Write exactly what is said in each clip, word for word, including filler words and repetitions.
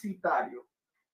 Unicitario.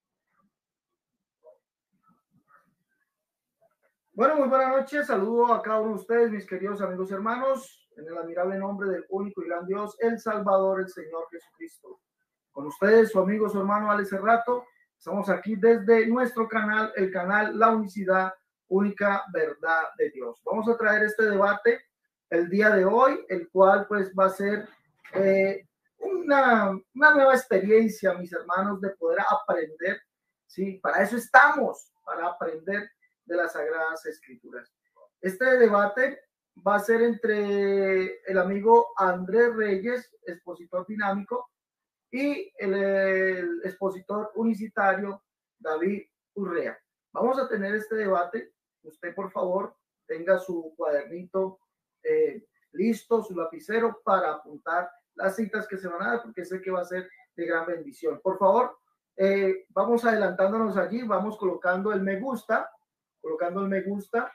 Bueno, muy buenas noches. Saludo a cada uno de ustedes, mis queridos amigos y hermanos, en el admirable nombre del único y gran Dios, el Salvador, el Señor Jesucristo. Con ustedes, su amigo, su hermano Alex Cerrato. Estamos aquí desde nuestro canal, el canal La Unicidad, única verdad de Dios. Vamos a traer este debate el día de hoy, el cual pues va a ser eh, una, una nueva experiencia, mis hermanos, de poder aprender. Sí, para eso estamos, para aprender de las Sagradas Escrituras. Este debate va a ser entre el amigo Andrés Reyes, expositor dinámico, y el, el expositor unicitario David Urrea. Vamos a tener este debate. Usted, por favor, tenga su cuadernito eh, listo, su lapicero para apuntar las citas que se van a dar, porque sé que va a ser de gran bendición. Por favor, eh, vamos adelantándonos allí, vamos colocando el me gusta, colocando el me gusta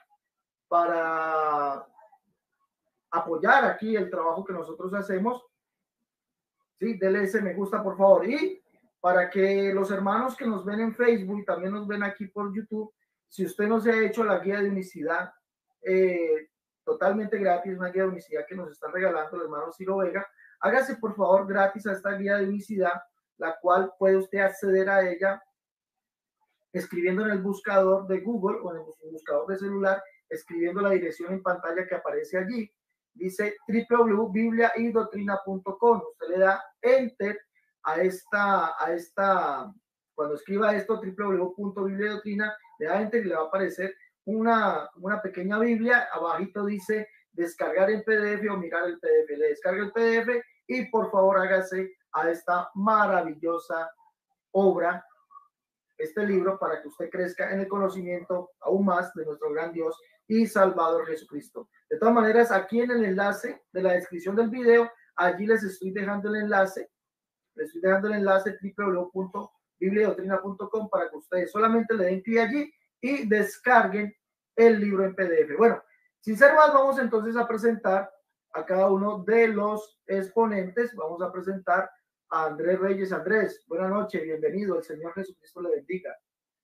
para apoyar aquí el trabajo que nosotros hacemos. Sí, dele ese me gusta, por favor. Y para que los hermanos que nos ven en Facebook y también nos ven aquí por YouTube, si usted no se ha hecho la guía de unicidad, eh, totalmente gratis, una guía de unicidad que nos están regalando el hermano Ciro Vega, hágase por favor gratis a esta guía de unicidad, la cual puede usted acceder a ella escribiendo en el buscador de Google o en el buscador de celular, escribiendo la dirección en pantalla que aparece allí. Dice doble u doble u doble u punto biblia y doctrina punto com. Usted le da enter a esta, a esta, cuando escriba esto, doble u doble u doble u punto biblia y doctrina, le da enter y le va a aparecer una, una pequeña Biblia. Abajito dice descargar en P D F o mirar el P D F. Le descarga el P D F y por favor hágase a esta maravillosa obra, este libro, para que usted crezca en el conocimiento aún más de nuestro gran Dios y Salvador Jesucristo. De todas maneras, aquí en el enlace de la descripción del video, allí les estoy dejando el enlace, les estoy dejando el enlace doble u doble u doble u punto biblia y doctrina punto com para que ustedes solamente le den clic allí y descarguen el libro en P D F. Bueno, sin ser más, vamos entonces a presentar a cada uno de los exponentes. Vamos a presentar a Andrés Reyes. Andrés, buenas noches, bienvenido, el Señor Jesucristo le bendiga.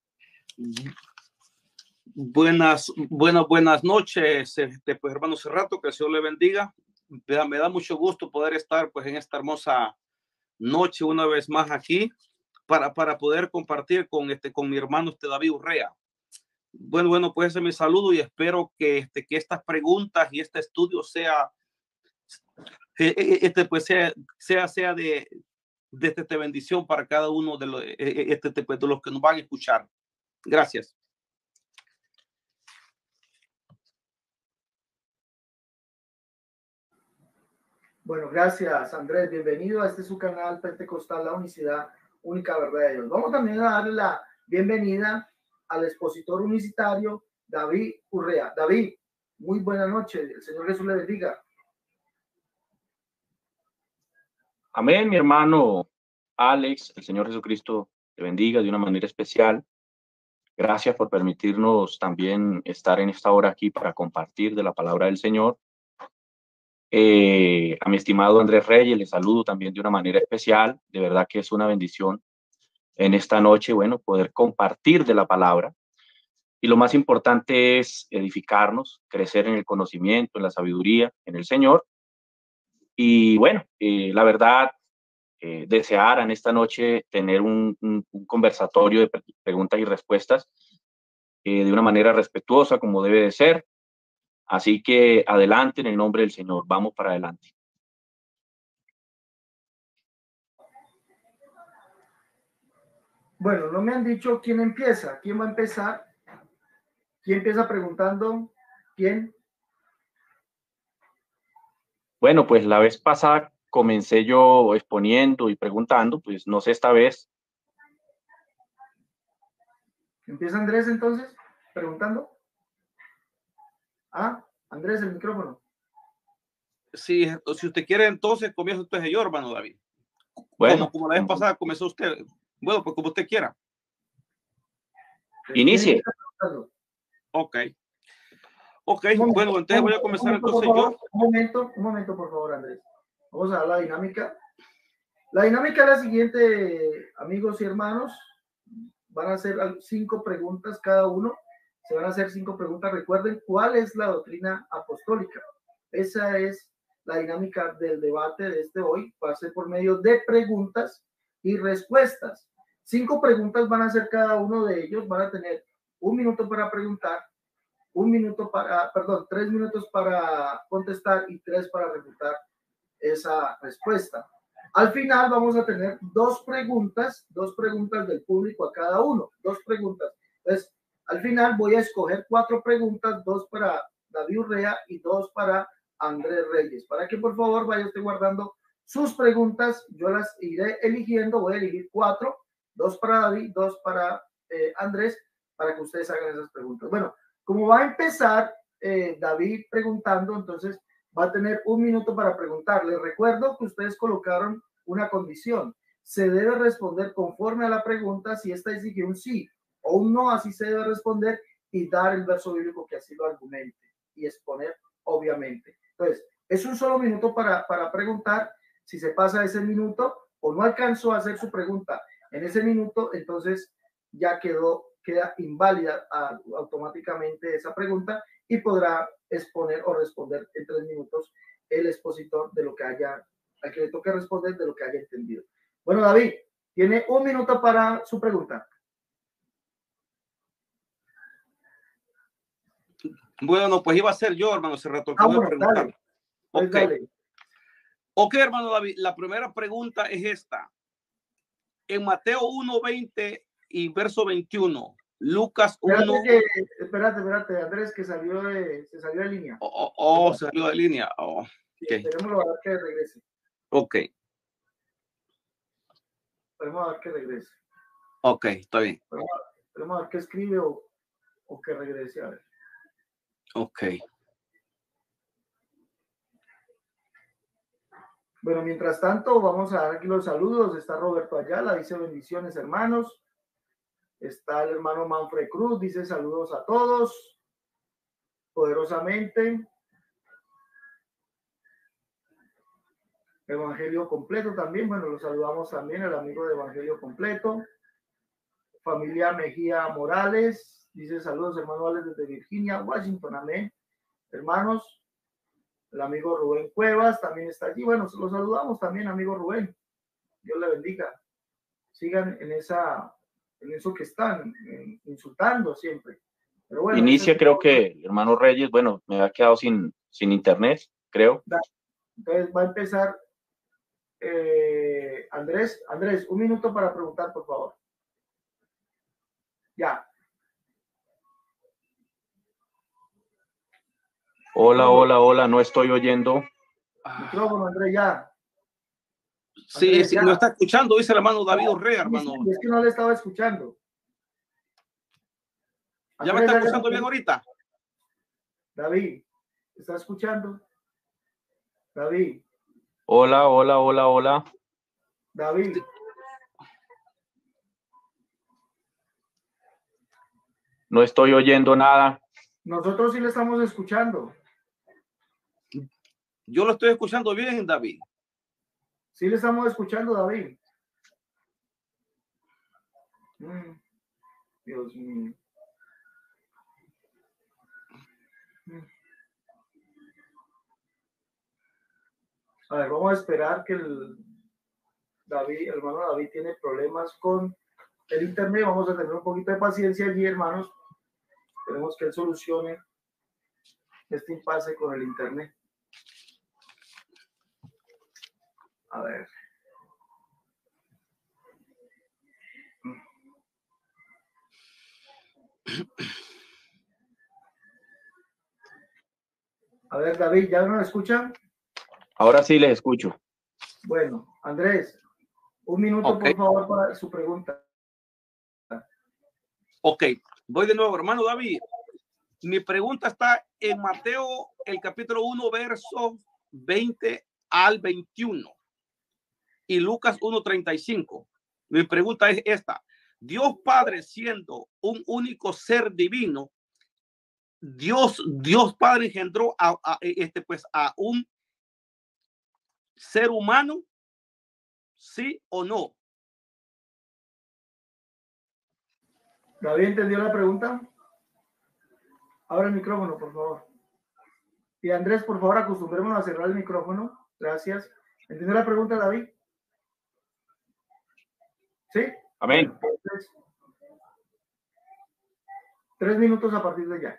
Buenas, buenas, buenas noches, este, pues hermano Cerrato, que el Señor le bendiga. Me da, me da mucho gusto poder estar pues en esta hermosa noche una vez más aquí para, para poder compartir con, este, con mi hermano este David Urrea. Bueno, bueno, pues ese es mi saludo y espero que, este, que estas preguntas y este estudio sea, este, pues sea, sea, sea de, de, de, de bendición para cada uno de los, este, de los que nos van a escuchar. Gracias. Bueno, gracias Andrés, bienvenido a este su canal Pentecostal La Unicidad, única verdad de Dios. Vamos también a darle la bienvenida al expositor unicitario David Urrea. David, muy buena noche, el Señor Jesús le bendiga. Amén, mi hermano Alex, el Señor Jesucristo te bendiga de una manera especial. Gracias por permitirnos también estar en esta hora aquí para compartir de la palabra del Señor. Eh, a mi estimado Andrés Reyes, le saludo también de una manera especial. De verdad que es una bendición en esta noche, bueno, poder compartir de la palabra. Y lo más importante es edificarnos, crecer en el conocimiento, en la sabiduría, en el Señor. Y bueno, eh, la verdad, eh, desear en esta noche tener un, un, un conversatorio de preguntas y respuestas eh, de una manera respetuosa, como debe de ser. Así que adelante en el nombre del Señor, vamos para adelante. Bueno, no me han dicho quién empieza, quién va a empezar, quién empieza preguntando, quién. Bueno, pues la vez pasada comencé yo exponiendo y preguntando, pues no sé esta vez. ¿Empieza Andrés entonces, preguntando? Ah, Andrés, el micrófono. Sí, si usted quiere, entonces comienza usted yo, hermano David. Bueno, como, como la vez pasada comenzó usted. Bueno, pues como usted quiera. Inicie. Ok. Ok, momento, bueno, entonces voy a comenzar momento, entonces favor, yo. Un momento, un momento, por favor, Andrés. Vamos a dar la dinámica. La dinámica es la siguiente, amigos y hermanos. Van a hacer cinco preguntas cada uno. Se van a hacer cinco preguntas. Recuerden cuál es la doctrina apostólica. Esa es la dinámica del debate de este hoy. Va a ser por medio de preguntas y respuestas. Cinco preguntas van a ser cada uno de ellos. Van a tener un minuto para preguntar, un minuto para, perdón, tres minutos para contestar y tres para refutar esa respuesta. Al final vamos a tener dos preguntas, dos preguntas del público a cada uno, dos preguntas. Entonces, al final voy a escoger cuatro preguntas, dos para David Urrea y dos para Andrés Reyes, para que por favor vaya usted guardando sus preguntas. Yo las iré eligiendo, voy a elegir cuatro, dos para David, dos para eh, Andrés, para que ustedes hagan esas preguntas. Bueno, como va a empezar eh, David preguntando, entonces va a tener un minuto para preguntar. Les recuerdo que ustedes colocaron una condición. Se debe responder conforme a la pregunta. Si esta exige un sí o un no, así se debe responder y dar el verso bíblico que así lo argumente y exponer, obviamente. Entonces, es un solo minuto para, para preguntar. Si se pasa ese minuto o no alcanzó a hacer su pregunta en ese minuto, entonces ya quedó, queda inválida a, automáticamente esa pregunta y podrá exponer o responder en tres minutos el expositor de lo que haya, al que le toque responder de lo que haya entendido. Bueno, David, tiene un minuto para su pregunta. Bueno, pues iba a ser yo, hermano, hace rato que ah, voy bueno, a preguntar. Dale. Pues okay. Dale. ok, hermano David, la primera pregunta es esta. En Mateo uno, veinte y verso veintiuno, Lucas uno... Espérate, que, espérate, espérate, Andrés, que salió de, se salió de línea. Oh, oh, oh salió de línea. Oh, sí, okay. Esperemos a ver que regrese. Ok. Esperemos a ver que regrese. Ok, está bien. Esperemos, esperemos a ver que escribe o, o que regrese, a ver. Ok. Bueno, mientras tanto, vamos a dar aquí los saludos. Está Roberto Ayala, dice bendiciones, hermanos. Está el hermano Manfred Cruz, dice saludos a todos, poderosamente. Evangelio Completo también, bueno, lo saludamos también, el amigo de Evangelio Completo. Familia Mejía Morales, dice saludos, hermanos desde Virginia, Washington, amén. Hermanos, el amigo Rubén Cuevas también está allí. Bueno, los saludamos también, amigo Rubén. Dios le bendiga. Sigan en esa... en eso que están en, insultando siempre. Pero bueno, inicia, creo que el hermano Reyes, bueno, me había quedado sin, sin internet, creo. Entonces va a empezar eh, Andrés. Andrés, un minuto para preguntar, por favor. Ya. Hola, hola, hola, no estoy oyendo. Micrófono, Andrés, ya. Sí, Andrés, sí, ya. no está escuchando, dice el hermano David Urrea, hermano. Es que no le estaba escuchando. ¿Ya Andrés, me está escuchando bien ahorita? David, ¿está escuchando? David. Hola, hola, hola, hola. David. No estoy oyendo nada. Nosotros sí le estamos escuchando. Yo lo estoy escuchando bien, David. Sí le estamos escuchando, David. Mm, Dios mío. Mm. A ver, vamos a esperar que el David, el hermano David tiene problemas con el internet. Vamos a tener un poquito de paciencia allí, hermanos. Tenemos que él solucione este impasse con el internet. A ver. A ver, David, ¿ya no me escuchan? Ahora sí les escucho. Bueno, Andrés, un minuto, okay, por favor, para su pregunta. Ok, voy de nuevo, hermano David. Mi pregunta está en Mateo, el capítulo uno, versos veinte al veintiuno y Lucas uno, treinta y cinco. Mi pregunta es esta. Dios Padre, siendo un único ser divino, Dios, Dios Padre engendró a, a, este, pues, a un ser humano ¿Sí o no? ¿David entendió la pregunta? Abre el micrófono, por favor. Y Andrés, por favor, acostumbrémonos a cerrar el micrófono. Gracias. ¿Entendió la pregunta, David? ¿Sí? Amén. Bueno, tres, tres minutos a partir de ya.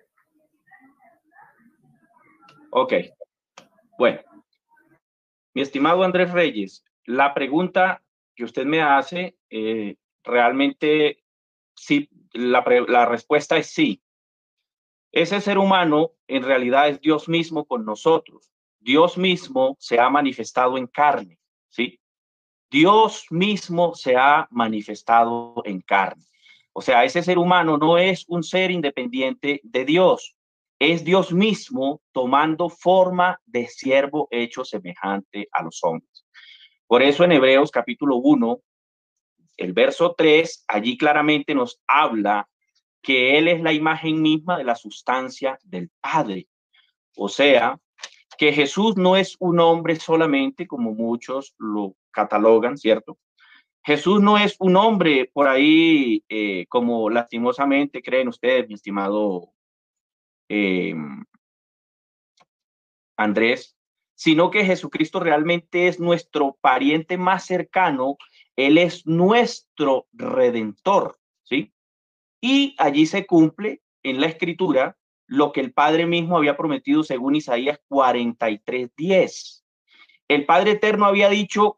Ok. Bueno, mi estimado Andrés Reyes, la pregunta que usted me hace, eh, realmente sí, la, la respuesta es sí. Ese ser humano en realidad es Dios mismo con nosotros. Dios mismo se ha manifestado en carne, ¿sí? Dios mismo se ha manifestado en carne. O sea, ese ser humano no es un ser independiente de Dios. Es Dios mismo tomando forma de siervo hecho semejante a los hombres. Por eso en Hebreos capítulo uno, el verso tres, allí claramente nos habla que Él es la imagen misma de la sustancia del Padre. O sea, que Jesús no es un hombre solamente, como muchos lo catalogan, ¿cierto? Jesús no es un hombre por ahí, eh, como lastimosamente creen ustedes, mi estimado eh, Andrés, sino que Jesucristo realmente es nuestro pariente más cercano, Él es nuestro redentor, ¿sí? Y allí se cumple en la escritura lo que el Padre mismo había prometido según Isaías cuarenta y tres diez. El Padre Eterno había dicho,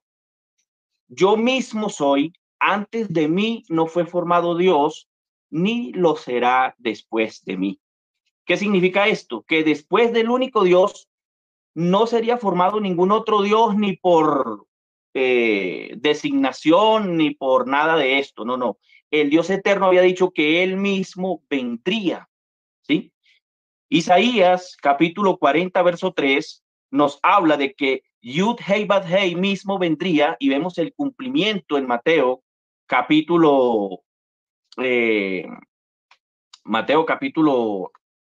yo mismo soy, antes de mí no fue formado Dios, ni lo será después de mí. ¿Qué significa esto? Que después del único Dios no sería formado ningún otro Dios ni por eh, designación ni por nada de esto. No, no. El Dios eterno había dicho que él mismo vendría, ¿sí? Isaías capítulo cuarenta, verso tres, nos habla de que Yud Hei Bad Hei mismo vendría, y vemos el cumplimiento en Mateo capítulo eh, Mateo capítulo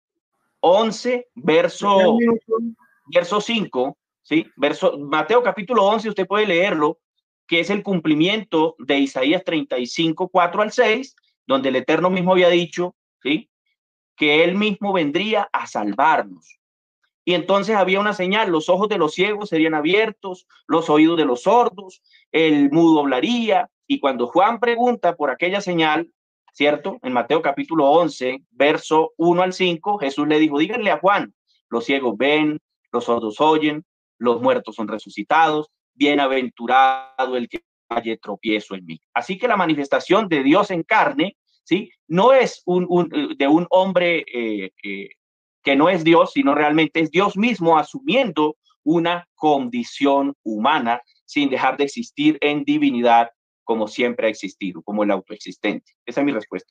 once, verso, verso cinco, ¿sí? Verso, Mateo capítulo once, usted puede leerlo, que es el cumplimiento de Isaías treinta y cinco, cuatro al seis, donde el Eterno mismo había dicho, ¿sí?, que él mismo vendría a salvarnos. Y entonces había una señal, los ojos de los ciegos serían abiertos, los oídos de los sordos, el mudo hablaría. Y cuando Juan pregunta por aquella señal, ¿cierto? En Mateo capítulo once, verso uno al cinco, Jesús le dijo, díganle a Juan, los ciegos ven, los sordos oyen, los muertos son resucitados, bienaventurado el que haya tropiezo en mí. Así que la manifestación de Dios en carne, ¿sí?, no es un, un, de un hombre eh, eh, que no es Dios, sino realmente es Dios mismo asumiendo una condición humana sin dejar de existir en divinidad como siempre ha existido, como el autoexistente. Esa es mi respuesta.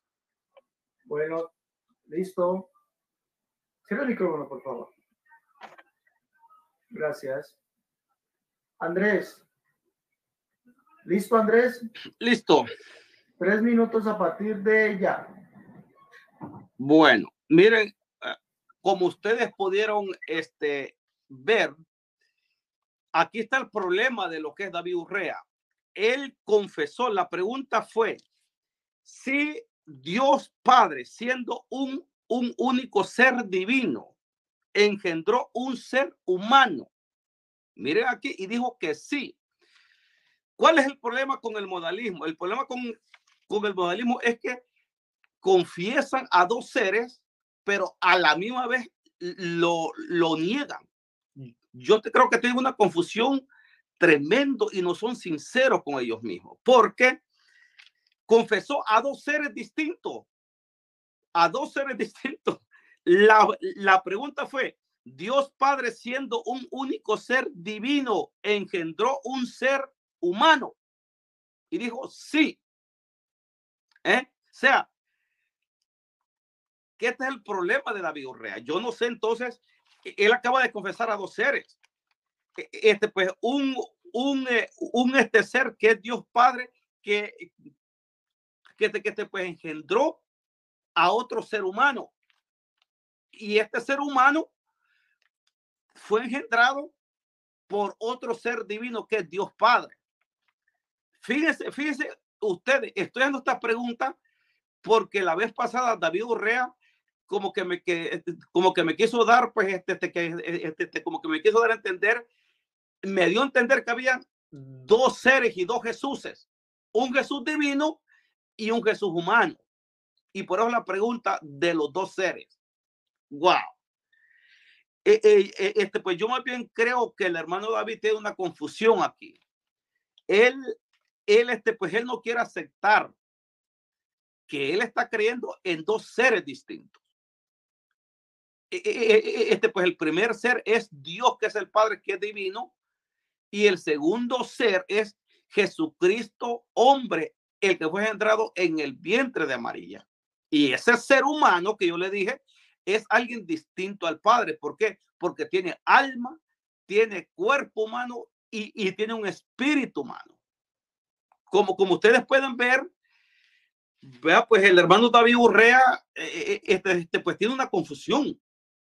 Bueno, listo. Cierra el micrófono, por favor. Gracias. Andrés. ¿Listo, Andrés? Listo. Tres minutos a partir de ya. Bueno, miren, como ustedes pudieron este, ver, aquí está el problema de lo que es David Urrea. Él confesó, la pregunta fue, si Dios Padre, siendo un, un único ser divino, engendró un ser humano. Miren aquí, y dijo que sí. ¿Cuál es el problema con el modalismo? El problema con, con el modalismo es que confiesan a dos seres, pero a la misma vez lo, lo niegan. Yo te creo que tienen una confusión tremendo y no son sinceros con ellos mismos, porque confesó a dos seres distintos, a dos seres distintos. La, la pregunta fue, Dios Padre, siendo un único ser divino, engendró un ser humano. Y dijo, sí. ¿Eh? O sea, que este es el problema de David Urrea. Yo no sé, entonces, él acaba de confesar a dos seres. Este, pues, un, un, un este ser que es Dios Padre, que, que, te, que te, pues, engendró a otro ser humano. Y este ser humano fue engendrado por otro ser divino que es Dios Padre. Fíjense, fíjense ustedes, estoy haciendo esta pregunta porque la vez pasada David Urrea como que me, que, como que me quiso dar, pues, este, este, que, este, este, como que me quiso dar a entender, me dio a entender que había dos seres y dos Jesuses, un Jesús divino y un Jesús humano. Y por eso la pregunta de los dos seres. Wow. Eh, eh, eh, este, pues yo más bien creo que el hermano David tiene una confusión aquí. Él, él, este, pues él no quiere aceptar que él está creyendo en dos seres distintos. Este, pues el primer ser es Dios, que es el Padre, que es divino, y el segundo ser es Jesucristo, hombre, el que fue engendrado en el vientre de María. Y ese ser humano que yo le dije es alguien distinto al Padre. ¿Por qué? Porque tiene alma, tiene cuerpo humano y, y tiene un espíritu humano. Como, como ustedes pueden ver, vea, pues el hermano David Urrea eh, este, este, pues tiene una confusión.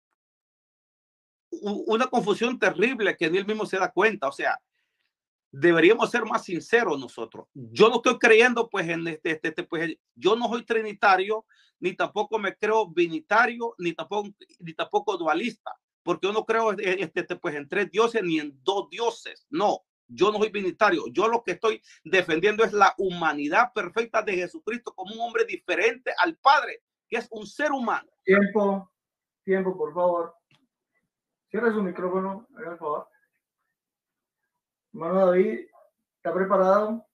Una confusión terrible que él mismo se da cuenta. O sea, deberíamos ser más sinceros nosotros. Yo no estoy creyendo, pues, en este, este, este pues, yo no soy trinitario, ni tampoco me creo binitario, ni tampoco, ni tampoco dualista, porque yo no creo este, este, pues, en tres dioses ni en dos dioses. No, yo no soy binitario. Yo lo que estoy defendiendo es la humanidad perfecta de Jesucristo como un hombre diferente al Padre, que es un ser humano. Tiempo, tiempo, por favor. Cierra su micrófono, haga el favor. Hermano David, ¿está preparado?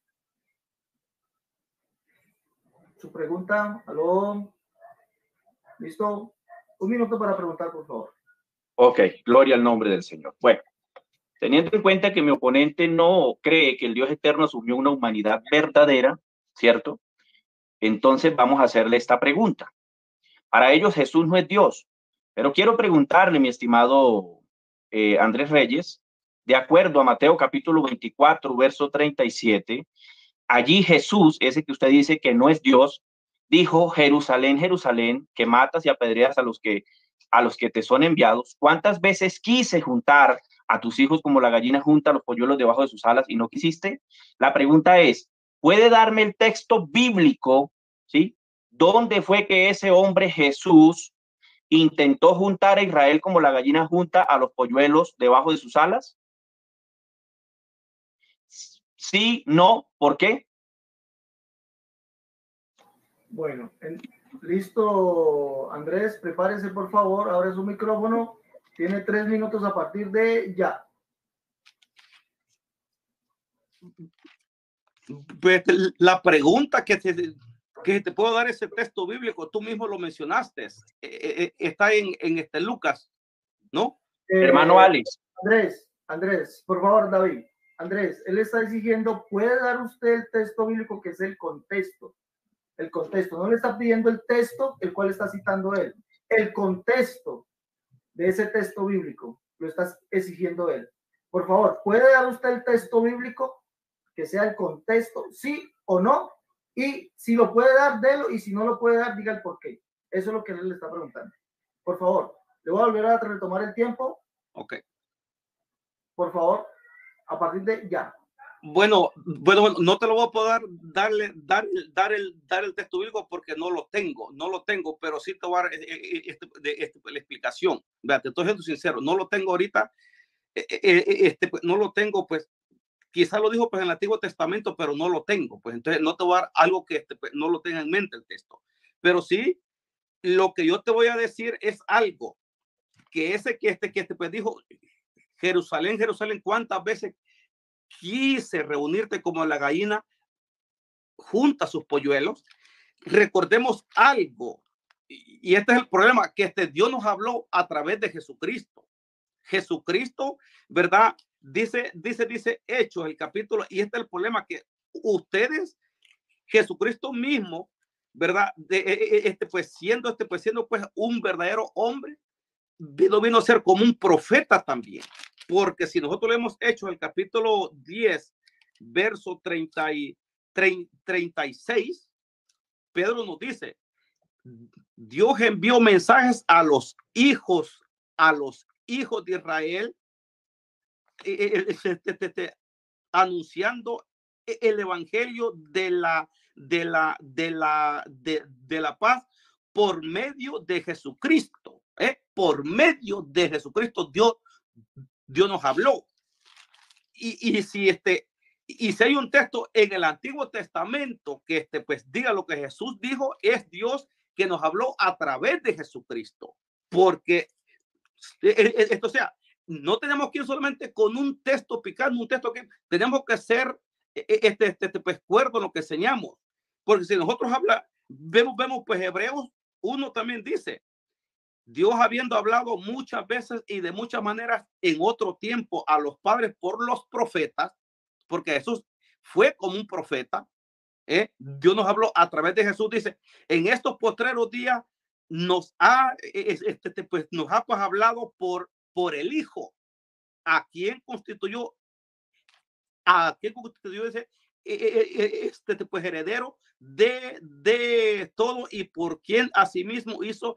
Su pregunta, aló. ¿Listo? Un minuto para preguntar, por favor. Ok, gloria al nombre del Señor. Bueno, teniendo en cuenta que mi oponente no cree que el Dios eterno asumió una humanidad verdadera, ¿cierto? Entonces vamos a hacerle esta pregunta. Para ellos Jesús no es Dios. Pero quiero preguntarle, mi estimado eh, Andrés Reyes, de acuerdo a Mateo capítulo veinticuatro, verso treinta y siete, allí Jesús, ese que usted dice que no es Dios, dijo: Jerusalén, Jerusalén, que matas y apedreas a los que, a los que te son enviados. ¿Cuántas veces quise juntar a tus hijos como la gallina junta a los polluelos debajo de sus alas y no quisiste? La pregunta es, ¿puede darme el texto bíblico, sí? ¿Dónde fue que ese hombre Jesús intentó juntar a Israel como la gallina junta a los polluelos debajo de sus alas? Sí, no, ¿por qué? Bueno, en, listo, Andrés, prepárese por favor, abre su micrófono, tiene tres minutos a partir de ya. Pues la pregunta que te, que te puedo dar, ese texto bíblico, tú mismo lo mencionaste, eh, eh, está en, en este Lucas, ¿no? Eh, Hermano Alex. Andrés, Andrés, por favor, David. Andrés, él está exigiendo, ¿puede dar usted el texto bíblico que es el contexto? El contexto, no le está pidiendo el texto el cual está citando él, el contexto de ese texto bíblico lo está exigiendo él. Por favor, ¿puede dar usted el texto bíblico que sea el contexto, sí o no? Y si lo puede dar, délo, y si no lo puede dar, diga el por qué. Eso es lo que él le está preguntando. Por favor, le voy a volver a retomar el tiempo. Ok. Por favor, a partir de ya. Bueno, bueno, no te lo voy a poder darle, dar, dar, el, dar el texto bíblico porque no lo tengo, no lo tengo, pero sí te voy a dar este, este, la explicación. Vea, te estoy siendo sincero, no lo tengo ahorita, este, no lo tengo, pues quizá lo dijo pues en el Antiguo Testamento, pero no lo tengo, pues entonces no te voy a dar algo que este, pues, no lo tenga en mente el texto, pero sí, lo que yo te voy a decir es algo que ese que este, que este, pues dijo, Jerusalén, Jerusalén, ¿cuántas veces quise reunirte como la gallina junta sus polluelos? Recordemos algo, y este es el problema, que este Dios nos habló a través de Jesucristo. Jesucristo, ¿verdad? Dice, dice, dice Hechos, el capítulo, y este es el problema, que ustedes, Jesucristo mismo, ¿verdad? De, este, pues siendo, este, pues siendo pues un verdadero hombre, vino, vino a ser como un profeta también. Porque si nosotros leemos Hechos, el capítulo diez, verso treinta y, treinta y seis, Pedro nos dice, Dios envió mensajes a los hijos, a los hijos de Israel, eh, eh, eh, eh, eh, anunciando el evangelio de la, de la, de la, de, de la paz por medio de Jesucristo. ¿eh? Por medio de Jesucristo, Dios, Dios nos habló. Y, y si este, y si hay un texto en el Antiguo Testamento que este, pues diga lo que Jesús dijo, es Dios que nos habló a través de Jesucristo. Porque esto, o sea, no tenemos que ir solamente con un texto picando, un texto que tenemos que ser este, este, este pues cuerdo en lo que enseñamos. Porque si nosotros habla, vemos, vemos pues Hebreos uno también dice, Dios habiendo hablado muchas veces y de muchas maneras en otro tiempo a los padres por los profetas, porque Jesús fue como un profeta, ¿eh? Dios nos habló a través de Jesús, dice, en estos postreros días nos ha, este, pues, nos ha pues, hablado por, por el Hijo, a quien constituyó, a quien constituyó ese, este, pues, heredero de, de todo y por quien asimismo hizo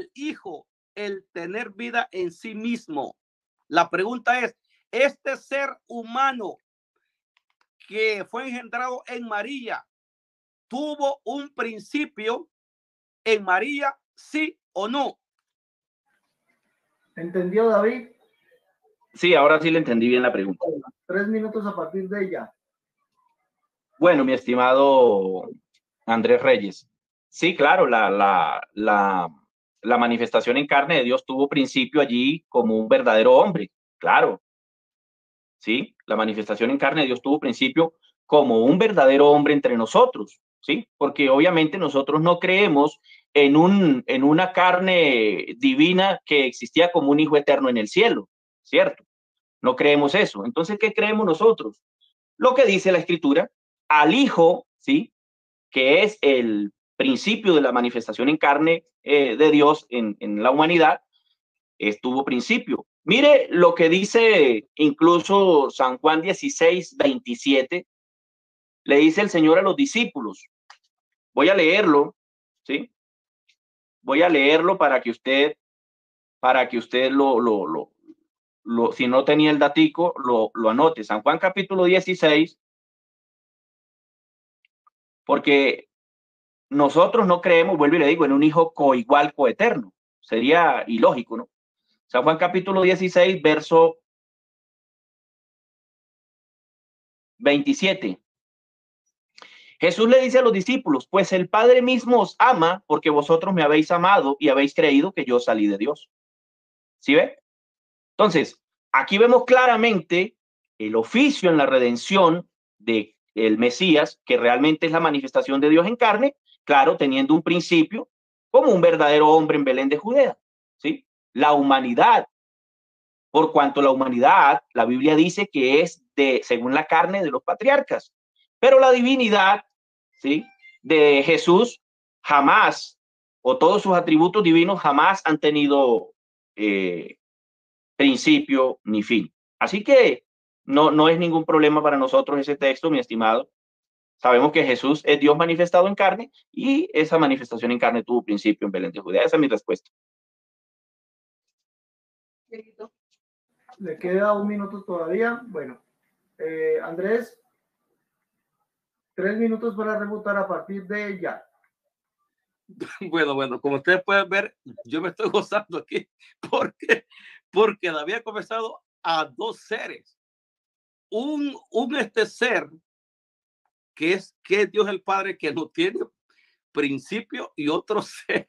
el Hijo el tener vida en sí mismo. La pregunta es, ¿este ser humano que fue engendrado en María tuvo un principio en María, sí o no? ¿Entendió, David? Sí, ahora sí le entendí bien la pregunta. Tres minutos a partir de ella. Bueno, mi estimado Andrés Reyes, sí, claro, la, la, la, la manifestación en carne de Dios tuvo principio allí como un verdadero hombre, claro. Sí, la manifestación en carne de Dios tuvo principio como un verdadero hombre entre nosotros, ¿sí? Porque obviamente nosotros no creemos en, un, en una carne divina que existía como un hijo eterno en el cielo, ¿cierto? No creemos eso. Entonces, ¿qué creemos nosotros? Lo que dice la Escritura, al Hijo, ¿sí? Que es el principio de la manifestación en carne eh, de Dios en, en la humanidad, estuvo principio. Mire lo que dice incluso San Juan dieciséis, veintisiete, le dice el Señor a los discípulos. Voy a leerlo, ¿sí? Voy a leerlo para que usted, para que usted lo, lo, lo, lo si no tenía el datico, lo, lo anote. San Juan capítulo dieciséis, porque nosotros no creemos, vuelvo y le digo, en un hijo coigual, coeterno. Sería ilógico, ¿no? San Juan capítulo dieciséis, verso veintisiete. Jesús le dice a los discípulos, pues el Padre mismo os ama porque vosotros me habéis amado y habéis creído que yo salí de Dios. ¿Sí ve? Entonces, aquí vemos claramente el oficio en la redención de el Mesías, que realmente es la manifestación de Dios en carne, claro, teniendo un principio como un verdadero hombre en Belén de Judea. ¿Sí? La humanidad, por cuanto la humanidad, la Biblia dice que es de, según la carne de los patriarcas, pero la divinidad, ¿sí? De Jesús jamás, o todos sus atributos divinos jamás han tenido eh, principio ni fin. Así que no, no es ningún problema para nosotros ese texto, mi estimado. Sabemos que Jesús es Dios manifestado en carne y esa manifestación en carne tuvo principio en Belén de Judea. Esa es mi respuesta. Le queda un minuto todavía. Bueno, eh, Andrés, tres minutos para refutar a partir de ya. Bueno, bueno, como ustedes pueden ver, yo me estoy gozando aquí porque, porque había comenzado a dos seres. Un, un este ser que es, que es Dios el Padre, que no tiene principio, y otro ser,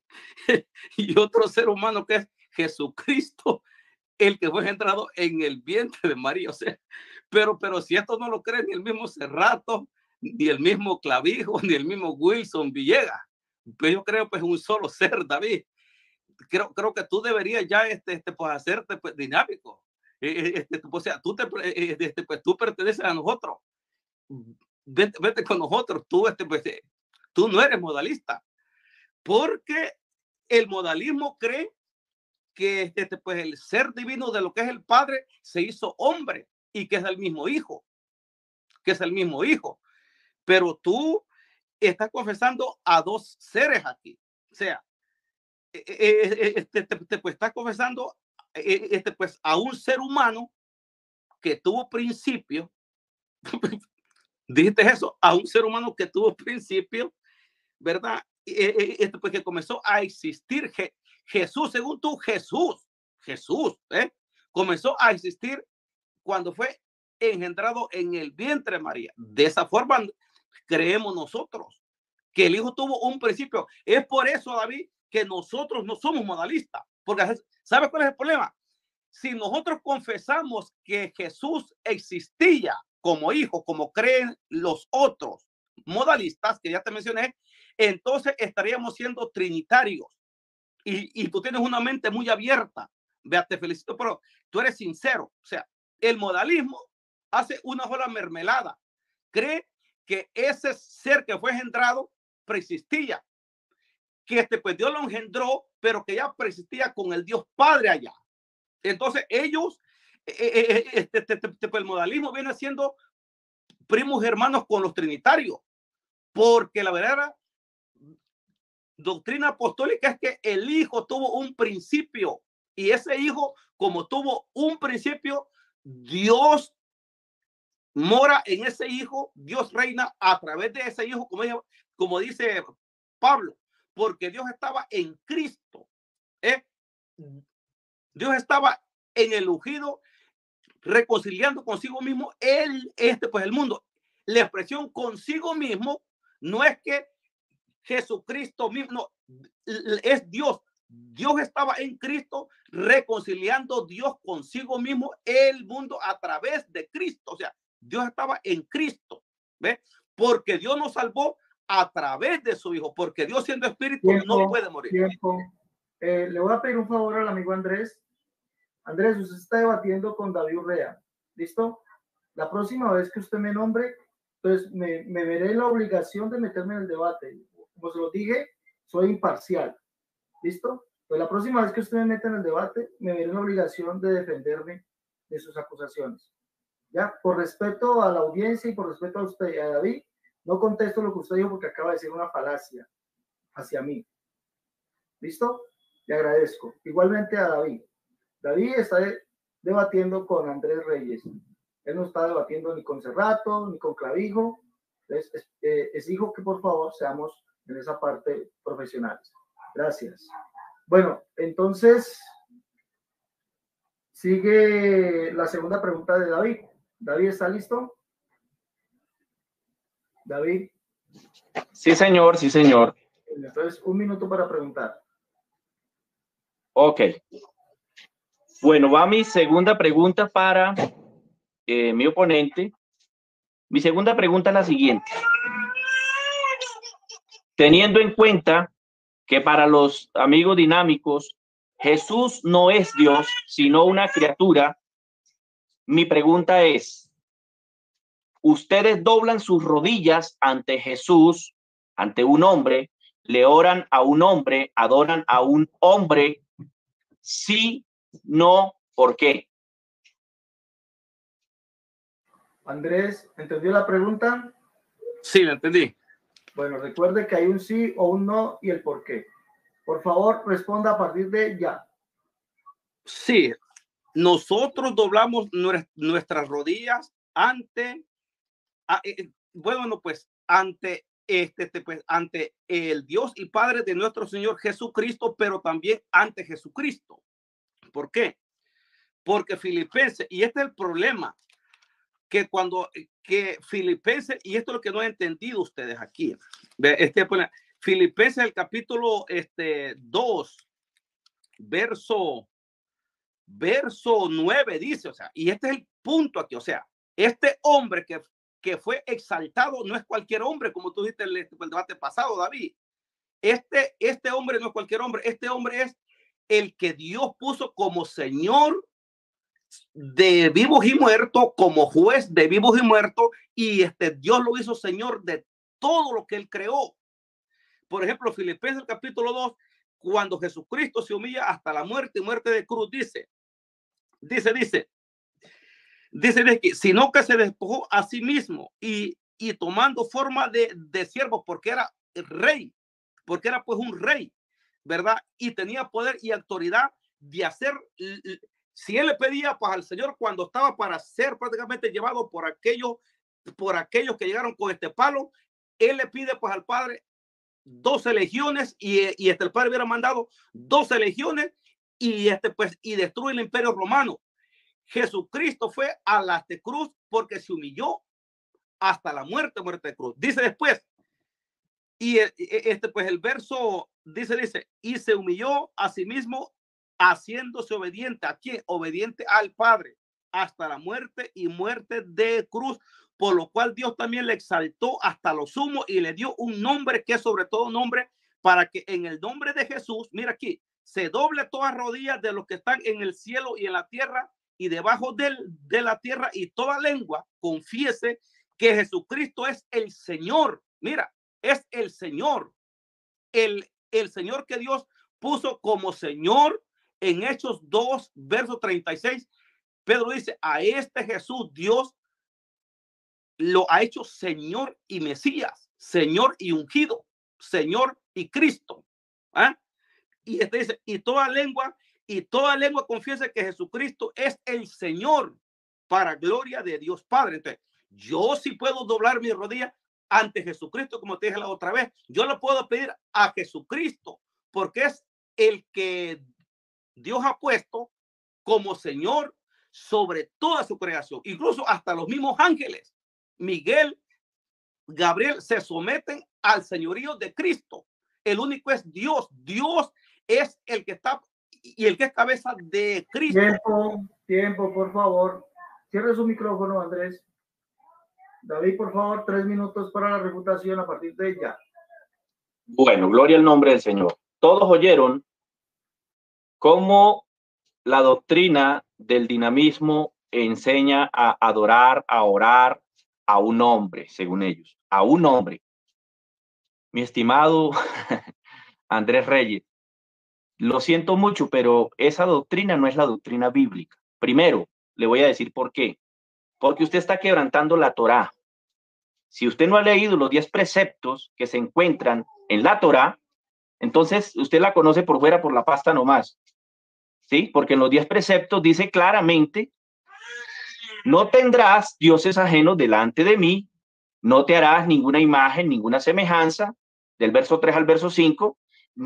y otro ser humano que es Jesucristo, el que fue engendrado en el vientre de María. O sea, pero, pero si esto no lo cree ni el mismo Cerrato, ni el mismo Clavijo, ni el mismo Wilson Villegas, pues yo creo pues un solo ser, David. Creo, creo que tú deberías ya este, este, pues, hacerte pues, dinámico. Este, o sea, tú, te, este, pues, tú perteneces a nosotros. Vete, vete con nosotros. Tú, este, pues, tú no eres modalista. Porque el modalismo cree que este, pues, el ser divino de lo que es el Padre se hizo hombre y que es el mismo Hijo. Que es el mismo Hijo. Pero tú estás confesando a dos seres aquí. O sea, este, te, te, pues, estás confesando este, pues, a un ser humano que tuvo principio. Dijiste eso, a un ser humano que tuvo principio, ¿verdad? Este, pues, que comenzó a existir. Je, Jesús, según tú, Jesús, Jesús, ¿eh? Comenzó a existir cuando fue engendrado en el vientre de María. De esa forma creemos nosotros que el Hijo tuvo un principio. Es por eso, David, que nosotros no somos modalistas. Porque, ¿sabe cuál es el problema? Si nosotros confesamos que Jesús existía como hijo, como creen los otros modalistas que ya te mencioné, entonces estaríamos siendo trinitarios. Y, y tú tienes una mente muy abierta. Vea, te felicito, pero tú eres sincero. O sea, el modalismo hace una sola mermelada. Cree que ese ser que fue engendrado preexistía, que este, pues Dios lo engendró, pero que ya preexistía con el Dios Padre allá. Entonces ellos, eh, eh, este, este, este, pues el modalismo viene siendo primos hermanos con los trinitarios, porque la verdad, doctrina apostólica es que el Hijo tuvo un principio y ese Hijo, como tuvo un principio, Dios mora en ese Hijo, Dios reina a través de ese Hijo, como, ella, como dice Pablo, porque Dios estaba en Cristo. ¿eh? Dios estaba en el ungido, reconciliando consigo mismo él, este, pues el mundo. La expresión consigo mismo no es que Jesucristo mismo, no, es Dios. Dios estaba en Cristo reconciliando Dios consigo mismo el mundo a través de Cristo. O sea, Dios estaba en Cristo, ¿ves? Porque Dios nos salvó a través de su Hijo, porque Dios siendo espíritu tiempo, no puede morir. Tiempo. Eh, le voy a pedir un favor al amigo Andrés. Andrés, usted está debatiendo con David Urrea. ¿Listo? La próxima vez que usted me nombre, entonces me, me veré la obligación de meterme en el debate. Como se lo dije, soy imparcial. ¿Listo? Pues la próxima vez que usted me meta en el debate, me veré en la obligación de defenderme de sus acusaciones. ¿Ya? Por respeto a la audiencia y por respeto a usted y a David, no contesto lo que usted dijo porque acaba de decir una falacia hacia mí. ¿Listo? Le agradezco. Igualmente a David. David está debatiendo con Andrés Reyes. Él no está debatiendo ni con Cerrato, ni con Clavijo. Es, es, eh, exijo que por favor seamos en esa parte profesionales. Gracias. Bueno, entonces sigue la segunda pregunta de David. David, ¿está listo? David. Sí, señor, sí, señor. Entonces, un minuto para preguntar. Ok. Bueno, va mi segunda pregunta para eh, mi oponente. Mi segunda pregunta es la siguiente. Teniendo en cuenta que para los amigos dinámicos, Jesús no es Dios, sino una criatura, mi pregunta es, ¿ustedes doblan sus rodillas ante Jesús, ante un hombre, le oran a un hombre, adoran a un hombre? Sí, no, ¿por qué? Andrés, ¿entendió la pregunta? Sí, la entendí. Bueno, recuerde que hay un sí o un no y el por qué. Por favor, responda a partir de ya. Sí, nosotros doblamos nuestras rodillas ante, a, eh, bueno, pues ante este, este, pues ante el Dios y Padre de nuestro Señor Jesucristo, pero también ante Jesucristo. ¿Por qué? Porque Filipenses, y este es el problema, que cuando que Filipenses, y esto es lo que no han entendido ustedes aquí, este, Filipenses el capítulo este, dos, verso, verso nueve dice, o sea, y este es el punto aquí, o sea, este hombre que, que fue exaltado no es cualquier hombre, como tú dijiste en el, el debate pasado, David. Este, este hombre no es cualquier hombre, este hombre es el que Dios puso como Señor de vivos y muertos, como juez de vivos y muertos, y este Dios lo hizo Señor de todo lo que él creó. Por ejemplo, Filipenses capítulo dos, cuando Jesucristo se humilla hasta la muerte y muerte de cruz, dice, dice, dice, dice de que, sino que se despojó a sí mismo y, y tomando forma de, de siervo, porque era el rey, porque era pues un rey, ¿verdad? Y tenía poder y autoridad de hacer, si él le pedía pues al Señor cuando estaba para ser prácticamente llevado por aquellos, por aquellos que llegaron con este palo, él le pide pues al Padre doce legiones y, y este el Padre hubiera mandado doce legiones y este pues y destruye el imperio romano. Jesucristo fue a la cruz porque se humilló hasta la muerte, muerte de cruz. Dice después, y este pues el verso dice, dice, y se humilló a sí mismo haciéndose obediente. ¿A quién? Obediente al Padre hasta la muerte y muerte de cruz, por lo cual Dios también le exaltó hasta lo sumo y le dio un nombre que es sobre todo nombre, para que en el nombre de Jesús, mira aquí, se doble todas rodillas de los que están en el cielo y en la tierra y debajo de, de la tierra, y toda lengua confiese que Jesucristo es el Señor. Mira, es el Señor, el, el Señor que Dios puso como Señor en Hechos dos, verso treinta y seis. Pedro dice, a este Jesús Dios lo ha hecho Señor y Mesías, Señor y ungido, Señor y Cristo. ¿Ah? Y este dice, y toda lengua, y toda lengua confiesa que Jesucristo es el Señor, para gloria de Dios Padre. Entonces, yo sí puedo doblar mi rodilla ante Jesucristo, como te dije la otra vez. Yo lo puedo pedir a Jesucristo, porque es el que Dios ha puesto como Señor sobre toda su creación, incluso hasta los mismos ángeles, Miguel, Gabriel, se someten al señorío de Cristo. El único es Dios. Dios es el que está y el que es cabeza de Cristo. Tiempo, tiempo, por favor. Cierre su micrófono, Andrés. David, por favor, tres minutos para la refutación a partir de ya. Bueno, gloria al nombre del Señor. Todos oyeron cómo la doctrina del dinamismo enseña a adorar, a orar a un hombre, según ellos, a un hombre. Mi estimado Andrés Reyes, lo siento mucho, pero esa doctrina no es la doctrina bíblica. Primero, le voy a decir por qué. Porque usted está quebrantando la Torá. Si usted no ha leído los diez preceptos que se encuentran en la Torá, entonces usted la conoce por fuera, por la pasta nomás. ¿Sí? Porque en los diez preceptos dice claramente: no tendrás dioses ajenos delante de mí, no te harás ninguna imagen, ninguna semejanza, del verso tres al verso cinco,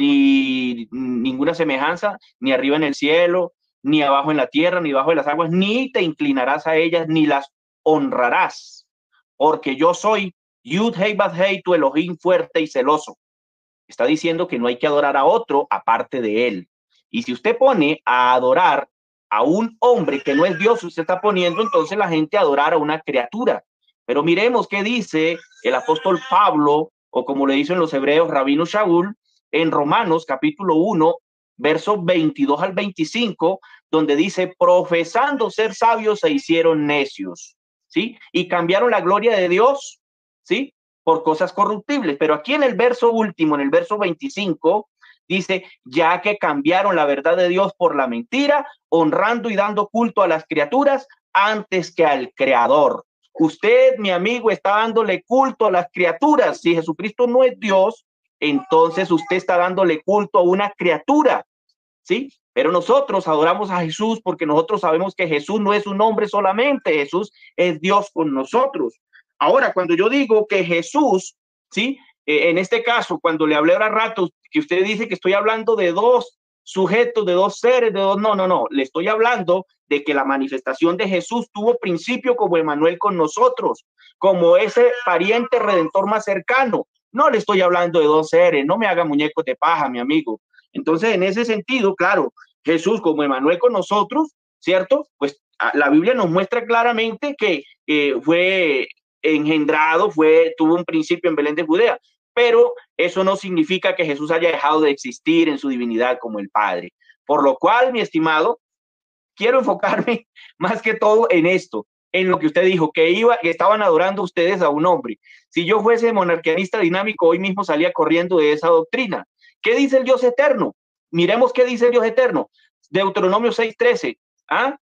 ni ninguna semejanza, ni arriba en el cielo, ni abajo en la tierra, ni debajo de las aguas, ni te inclinarás a ellas, ni las honrarás, porque yo soy Yud Hei Bad Hei, tu Elohim fuerte y celoso. Está diciendo que no hay que adorar a otro aparte de él. Y si usted pone a adorar a un hombre que no es Dios, usted está poniendo entonces la gente a adorar a una criatura. Pero miremos qué dice el apóstol Pablo, o como le dicen los hebreos, Rabino Shaul, en Romanos capítulo uno, versos veintidós al veinticinco, donde dice: profesando ser sabios se hicieron necios, ¿sí? Y cambiaron la gloria de Dios, ¿sí?, por cosas corruptibles. Pero aquí en el verso último, en el verso veinticinco, dice: ya que cambiaron la verdad de Dios por la mentira, honrando y dando culto a las criaturas antes que al Creador. Usted, mi amigo, está dándole culto a las criaturas. Si Jesucristo no es Dios, entonces usted está dándole culto a una criatura, ¿sí? Pero nosotros adoramos a Jesús porque nosotros sabemos que Jesús no es un hombre solamente, Jesús es Dios con nosotros. Ahora, cuando yo digo que Jesús, ¿sí?, eh, en este caso, cuando le hablé ahora rato, que usted dice que estoy hablando de dos sujetos, de dos seres, de dos, no, no, no, le estoy hablando de que la manifestación de Jesús tuvo principio como Emmanuel con nosotros, como ese pariente redentor más cercano. No le estoy hablando de dos seres, no me haga muñecos de paja, mi amigo. Entonces, en ese sentido, claro, Jesús como Emmanuel con nosotros, ¿cierto? Pues la Biblia nos muestra claramente que eh, fue engendrado, fue, tuvo un principio en Belén de Judea, pero eso no significa que Jesús haya dejado de existir en su divinidad como el Padre. Por lo cual, mi estimado, quiero enfocarme más que todo en esto, en lo que usted dijo, que iba, que estaban adorando ustedes a un hombre. Si yo fuese monarquianista dinámico, hoy mismo salía corriendo de esa doctrina. ¿Qué dice el Dios eterno? Miremos qué dice el Dios eterno. Deuteronomio seis trece. ¿Ah?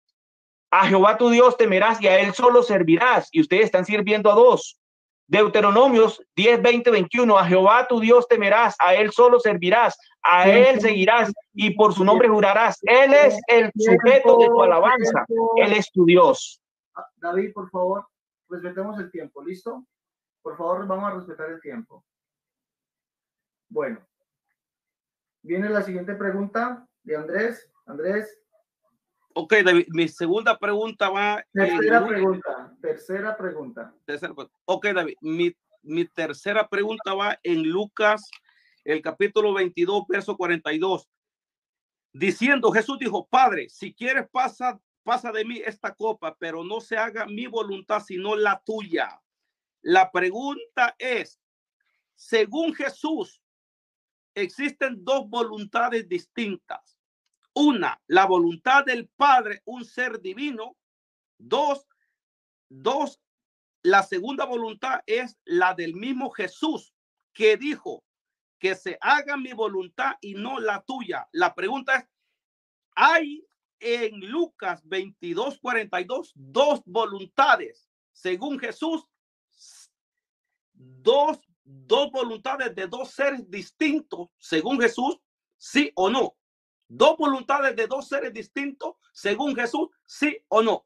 A Jehová tu Dios temerás y a él solo servirás. Y ustedes están sirviendo a dos. Deuteronomios diez, veinte, veintiuno. A Jehová tu Dios temerás, a él solo servirás, a él seguirás y por su nombre jurarás. Él es el sujeto de tu alabanza. Él es tu Dios. David, por favor, respetemos el tiempo. ¿Listo? Por favor, vamos a respetar el tiempo. Bueno. Viene la siguiente pregunta de Andrés. Andrés. Ok, David, mi segunda pregunta va... Tercera en... pregunta, tercera pregunta. Tercera, ok, David, mi, mi tercera pregunta va en Lucas, el capítulo veintidós, verso cuarenta y dos. Diciendo, Jesús dijo: Padre, si quieres pasa, pasa de mí esta copa, pero no se haga mi voluntad, sino la tuya. La pregunta es, según Jesús, existen dos voluntades distintas. Una, la voluntad del Padre, un ser divino. Dos, dos, la segunda voluntad es la del mismo Jesús, que dijo que se haga mi voluntad y no la tuya. La pregunta es, ¿hay en Lucas veintidós, cuarenta y dos dos voluntades según Jesús? Dos dos voluntades de dos seres distintos según Jesús? ¿Sí o no? Dos voluntades de dos seres distintos según Jesús, ¿sí o no?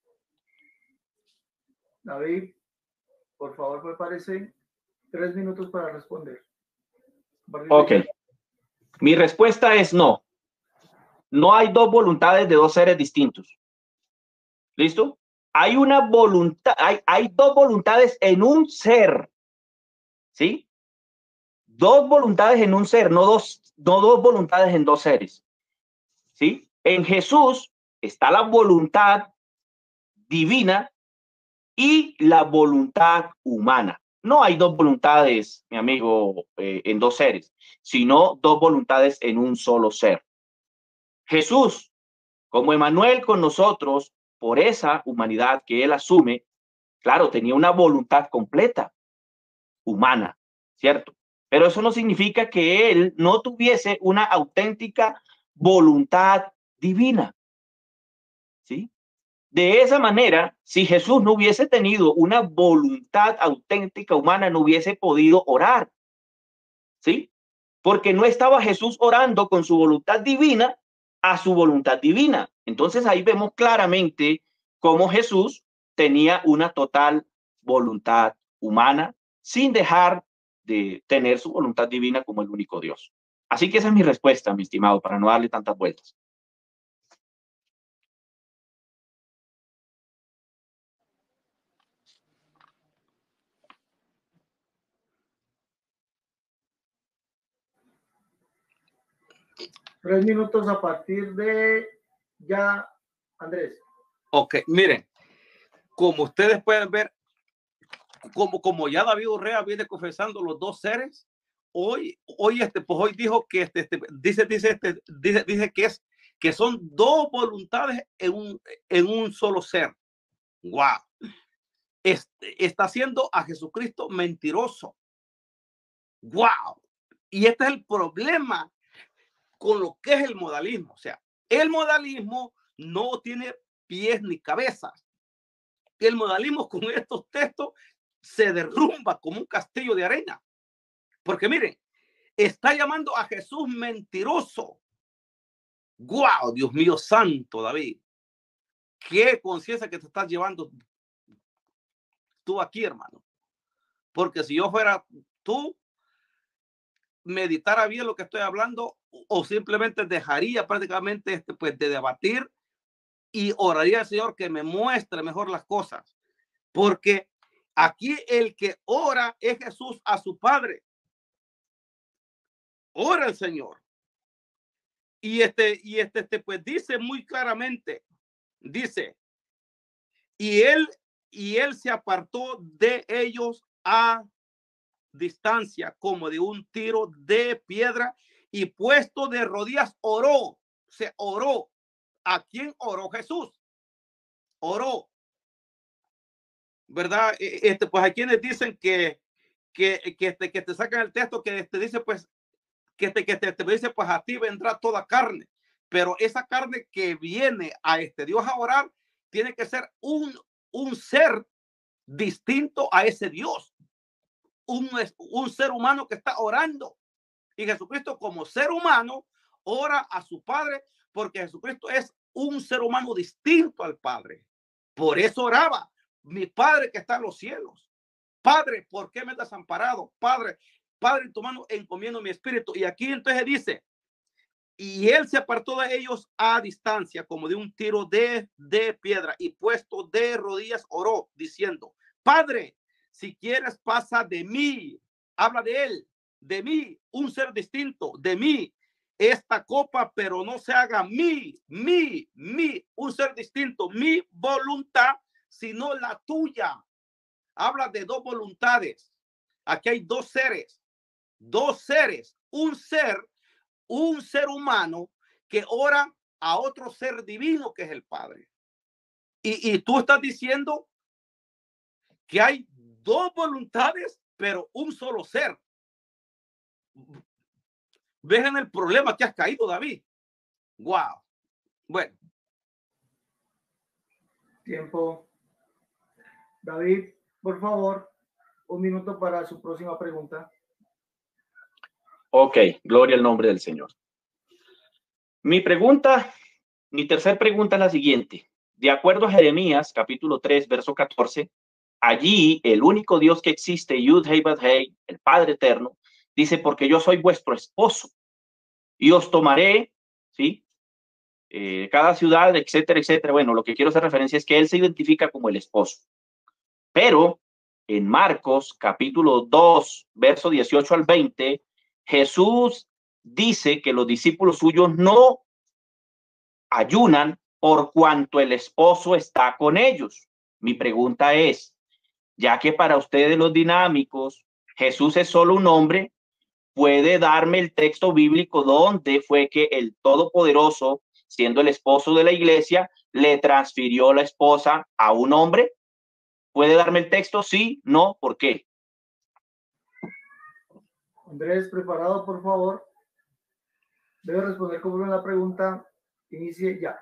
David, por favor, prepárese. Tres minutos para responder. Ok. Mi respuesta es no. No hay dos voluntades de dos seres distintos. ¿Listo? Hay una voluntad, hay, hay dos voluntades en un ser. ¿Sí? Dos voluntades en un ser, no dos, no dos voluntades en dos seres. ¿Sí? En Jesús está la voluntad divina y la voluntad humana. No hay dos voluntades, mi amigo, eh, en dos seres, sino dos voluntades en un solo ser. Jesús, como Emmanuel con nosotros, por esa humanidad que él asume, claro, tenía una voluntad completa, humana, ¿cierto? Pero eso no significa que él no tuviese una auténtica voluntad divina, ¿sí? De esa manera, si Jesús no hubiese tenido una voluntad auténtica humana, no hubiese podido orar, ¿sí? Porque no estaba Jesús orando con su voluntad divina a su voluntad divina. Entonces ahí vemos claramente cómo Jesús tenía una total voluntad humana sin dejar de tener su voluntad divina como el único Dios. Así que esa es mi respuesta, mi estimado, para no darle tantas vueltas. Tres minutos a partir de ya, Andrés. Ok, miren, como ustedes pueden ver, como, como ya David Urrea viene confesando los dos seres, hoy, hoy, este, pues hoy dijo que este, este, dice, dice, este, dice, dice que es que son dos voluntades en un, en un solo ser. Wow. Este, está haciendo a Jesucristo mentiroso. Wow. Y este es el problema con lo que es el modalismo. O sea, el modalismo no tiene pies ni cabeza. El modalismo con estos textos se derrumba como un castillo de arena. Porque miren, está llamando a Jesús mentiroso. ¡Guau! Dios mío santo, David. Qué conciencia que te estás llevando tú aquí, hermano. Porque si yo fuera tú, meditara bien lo que estoy hablando o simplemente dejaría prácticamente este, pues, de debatir y oraría al Señor que me muestre mejor las cosas. Porque aquí el que ora es Jesús a su Padre. Ora el Señor. Y este, y este, este, pues dice muy claramente, dice, y él, y él se apartó de ellos a distancia, como de un tiro de piedra, y puesto de rodillas oró, se oró. ¿A quién oró Jesús? Oró, ¿verdad? Este, pues hay quienes dicen que, que, que, este, que te sacan el texto que te dice, pues, que te, que te, te dice, pues a ti vendrá toda carne. Pero esa carne que viene a este Dios a orar, tiene que ser un, un ser distinto a ese Dios. Un, un ser humano que está orando. Y Jesucristo como ser humano ora a su Padre porque Jesucristo es un ser humano distinto al Padre. Por eso oraba, mi Padre que está en los cielos. Padre, ¿por qué me has desamparado? Padre, Padre, en tu mano encomiendo mi espíritu. Y aquí entonces dice, y él se apartó de ellos a distancia, como de un tiro de, de piedra, y puesto de rodillas oró, diciendo, Padre, si quieres pasa de mí. Habla de él, de mí, un ser distinto, de mí, esta copa, pero no se haga mi, mi, mi, un ser distinto, mi voluntad, sino la tuya. Habla de dos voluntades. Aquí hay dos seres, dos seres, un ser, un ser humano que ora a otro ser divino que es el Padre. Y, y tú estás diciendo que hay dos voluntades, pero un solo ser. ¿Ves en el problema que has caído, David? Wow. Bueno. Tiempo. David, por favor. un minuto para su próxima pregunta. Ok, gloria al nombre del Señor. Mi pregunta, mi tercer pregunta es la siguiente. De acuerdo a Jeremías, capítulo tres, verso catorce, allí el único Dios que existe, Yud Hei Bad Hei, el Padre Eterno, dice, porque yo soy vuestro esposo y os tomaré, ¿sí? Eh, cada ciudad, etcétera, etcétera. Bueno, lo que quiero hacer referencia es que él se identifica como el esposo. Pero en Marcos, capítulo dos, verso dieciocho al veinte, Jesús dice que los discípulos suyos no ayunan por cuanto el esposo está con ellos. Mi pregunta es, ya que para ustedes los dinámicos, Jesús es solo un hombre, ¿puede darme el texto bíblico donde fue que el Todopoderoso, siendo el esposo de la iglesia, le transfirió la esposa a un hombre? ¿Puede darme el texto? Sí, no, ¿por qué? Andrés, preparado, por favor. Debe responder como la pregunta. Inicie ya.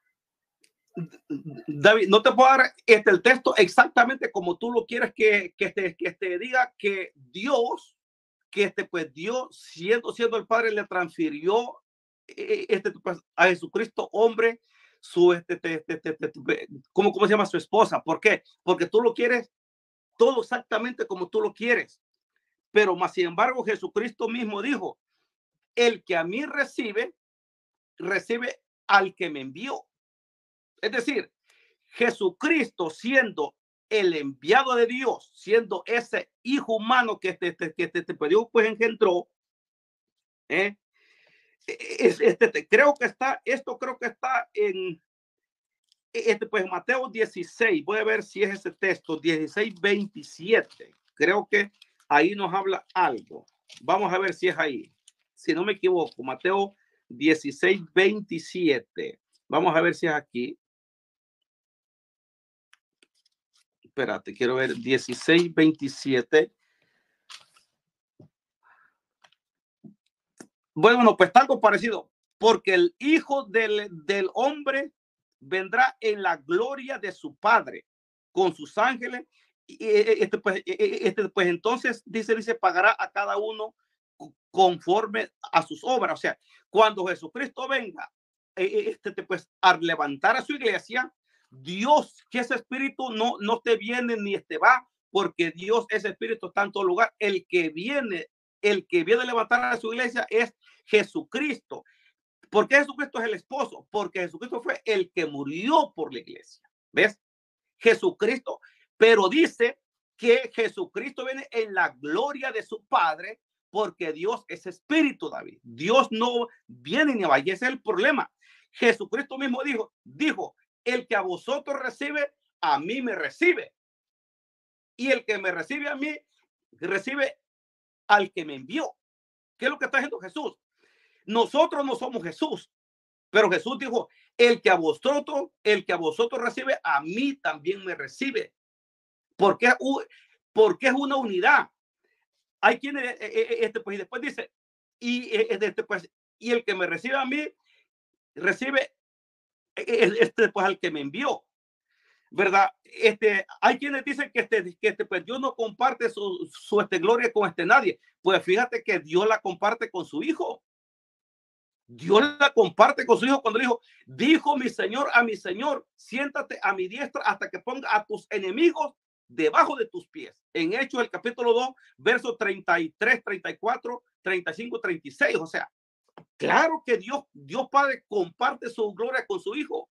David, no te puedo dar este, el texto exactamente como tú lo quieres que, que, te, que te diga que Dios, que este, pues Dios, siendo, siendo el Padre, le transfirió este, pues, a Jesucristo, hombre, su, este, este, este, este, este, ¿cómo, ¿cómo se llama? Su esposa. ¿Por qué? Porque tú lo quieres todo exactamente como tú lo quieres. Pero más sin embargo, Jesucristo mismo dijo, el que a mí recibe, recibe al que me envió. Es decir, Jesucristo siendo el enviado de Dios, siendo ese hijo humano que este, este, que este, este Dios pues engendró, ¿eh? Es, este, creo que está, esto creo que está en este, pues Mateo dieciséis, voy a ver si es ese texto, dieciséis veintisiete, creo que ahí nos habla algo, vamos a ver si es ahí, si no me equivoco, Mateo dieciséis veintisiete, vamos a ver si es aquí. Espérate, quiero ver dieciséis veintisiete. Bueno, pues algo parecido, porque el Hijo del, del Hombre vendrá en la gloria de su Padre con sus ángeles. Y este, pues, este, pues entonces dice, dice, pagará a cada uno conforme a sus obras. O sea, cuando Jesucristo venga, este, pues, a levantar a su iglesia, Dios, que ese espíritu no, no te viene ni este va, porque Dios es espíritu está en todo lugar. El que viene, el que viene a levantar a su iglesia es Jesucristo. ¿Por qué Jesucristo es el esposo? Porque Jesucristo fue el que murió por la iglesia. ¿Ves? Jesucristo. Pero dice que Jesucristo viene en la gloria de su Padre, porque Dios es espíritu, David. Dios no viene ni va. Y ese es el problema. Jesucristo mismo dijo, dijo, el que a vosotros recibe, a mí me recibe. Y el que me recibe a mí, recibe al que me envió. ¿Qué es lo que está diciendo Jesús? Nosotros no somos Jesús, pero Jesús dijo, el que a vosotros, el que a vosotros recibe, a mí también me recibe. Porque, porque es una unidad. Hay quienes, este, pues, y después dice, y, este, pues, y el que me recibe a mí, recibe este, pues, al que me envió. ¿Verdad? Este, hay quienes dicen que, este, que este, pues Dios no comparte su, su este, gloria con este nadie. Pues fíjate que Dios la comparte con su hijo. Dios la comparte con su hijo cuando dijo, dijo mi Señor a mi Señor, siéntate a mi diestra hasta que ponga a tus enemigos debajo de tus pies. En Hechos, el capítulo dos, versos treinta y tres, treinta y cuatro, treinta y cinco, treinta y seis. O sea, claro que Dios, Dios Padre comparte su gloria con su hijo.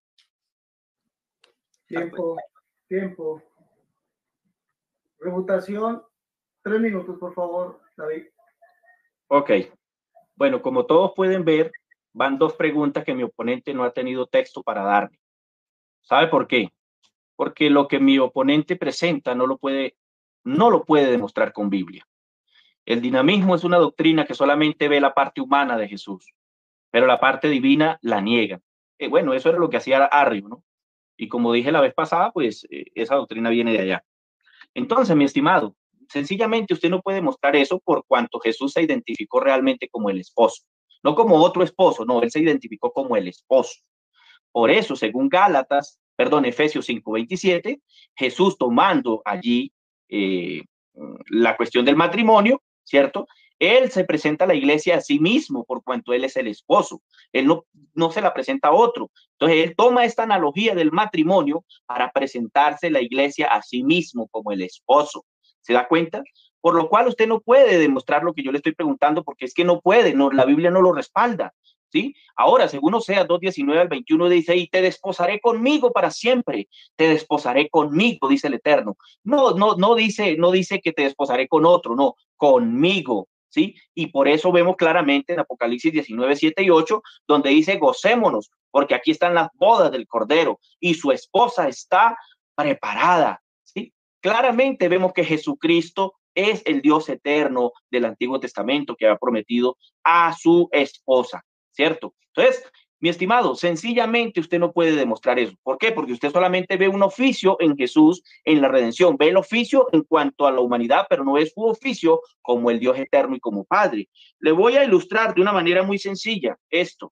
Tiempo, tiempo. Reputación, tres minutos, por favor, David. Ok. Bueno, como todos pueden ver, van dos preguntas que mi oponente no ha tenido texto para darme. ¿Sabe por qué? Porque lo que mi oponente presenta no lo puede, no lo puede demostrar con Biblia. El dinamismo es una doctrina que solamente ve la parte humana de Jesús, pero la parte divina la niega. Eh, bueno, eso era lo que hacía Arrio, ¿no? Y como dije la vez pasada, pues eh, esa doctrina viene de allá. Entonces, mi estimado, sencillamente usted no puede mostrar eso por cuanto Jesús se identificó realmente como el esposo. No como otro esposo, no, él se identificó como el esposo. Por eso, según Gálatas, perdón, Efesios cinco veintisiete, Jesús tomando allí eh, la cuestión del matrimonio, ¿cierto? Él se presenta a la iglesia a sí mismo por cuanto él es el esposo. Él no, no se la presenta a otro. Entonces él toma esta analogía del matrimonio para presentarse la iglesia a sí mismo como el esposo. ¿Se da cuenta? Por lo cual usted no puede demostrar lo que yo le estoy preguntando porque es que no puede, no, la Biblia no lo respalda. ¿Sí? Ahora, según Oseas dos diecinueve al veintiuno dice, y te desposaré conmigo para siempre, te desposaré conmigo, dice el Eterno. No, no, no dice, no dice que te desposaré con otro, no, conmigo, ¿sí? Y por eso vemos claramente en Apocalipsis diecinueve, siete y ocho, donde dice, gocémonos, porque aquí están las bodas del Cordero y su esposa está preparada, ¿sí? Claramente vemos que Jesucristo es el Dios eterno del Antiguo Testamento que ha prometido a su esposa. ¿Cierto? Entonces, mi estimado, sencillamente usted no puede demostrar eso. ¿Por qué? Porque usted solamente ve un oficio en Jesús, en la redención. Ve el oficio en cuanto a la humanidad, pero no ve su oficio como el Dios eterno y como Padre. Le voy a ilustrar de una manera muy sencilla esto.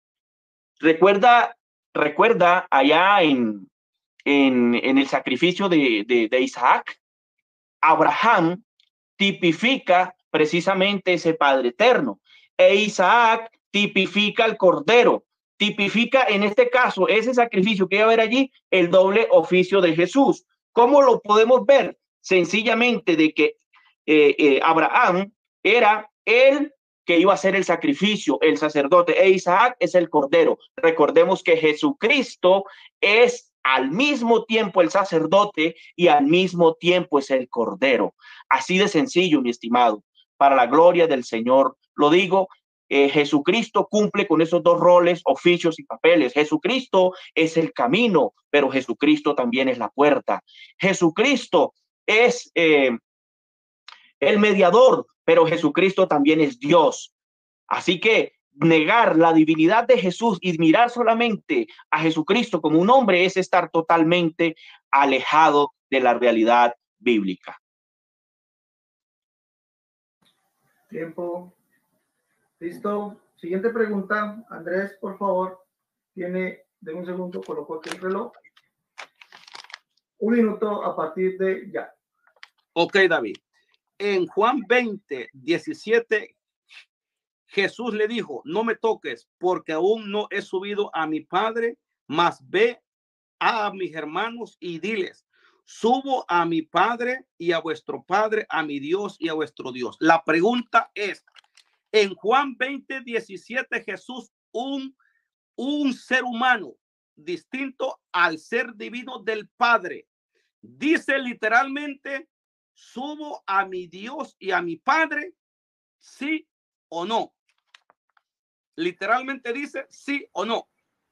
Recuerda, recuerda allá en, en, en el sacrificio de, de, de Isaac, Abraham tipifica precisamente ese Padre eterno. E Isaac tipifica el Cordero, tipifica en este caso ese sacrificio que iba a haber allí, el doble oficio de Jesús. ¿Cómo lo podemos ver? Sencillamente de que eh, eh, Abraham era el que iba a hacer el sacrificio, el sacerdote, e Isaac es el Cordero. Recordemos que Jesucristo es al mismo tiempo el sacerdote y al mismo tiempo es el Cordero. Así de sencillo, mi estimado, para la gloria del Señor. Lo digo, eh, Jesucristo cumple con esos dos roles, oficios y papeles. Jesucristo es el camino, pero Jesucristo también es la puerta. Jesucristo es eh, el mediador, pero Jesucristo también es Dios. Así que negar la divinidad de Jesús y mirar solamente a Jesucristo como un hombre es estar totalmente alejado de la realidad bíblica. Tiempo. Listo. Siguiente pregunta. Andrés, por favor. Tiene, de un segundo, colocó aquí el reloj. Un minuto a partir de ya. Ok, David. En Juan veinte, diecisiete, Jesús le dijo, no me toques porque aún no he subido a mi Padre, mas ve a mis hermanos y diles, subo a mi Padre y a vuestro Padre, a mi Dios y a vuestro Dios. La pregunta es, en Juan veinte, diecisiete, Jesús, un, un ser humano distinto al ser divino del Padre, dice literalmente, subo a mi Dios y a mi Padre, ¿sí o no? Literalmente dice sí o no.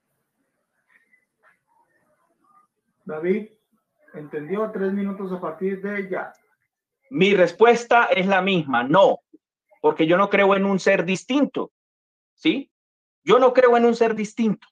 David, ¿entendió? Tres minutos a partir de ya. Mi respuesta es la misma, no, porque yo no creo en un ser distinto, ¿sí? Yo no creo en un ser distinto.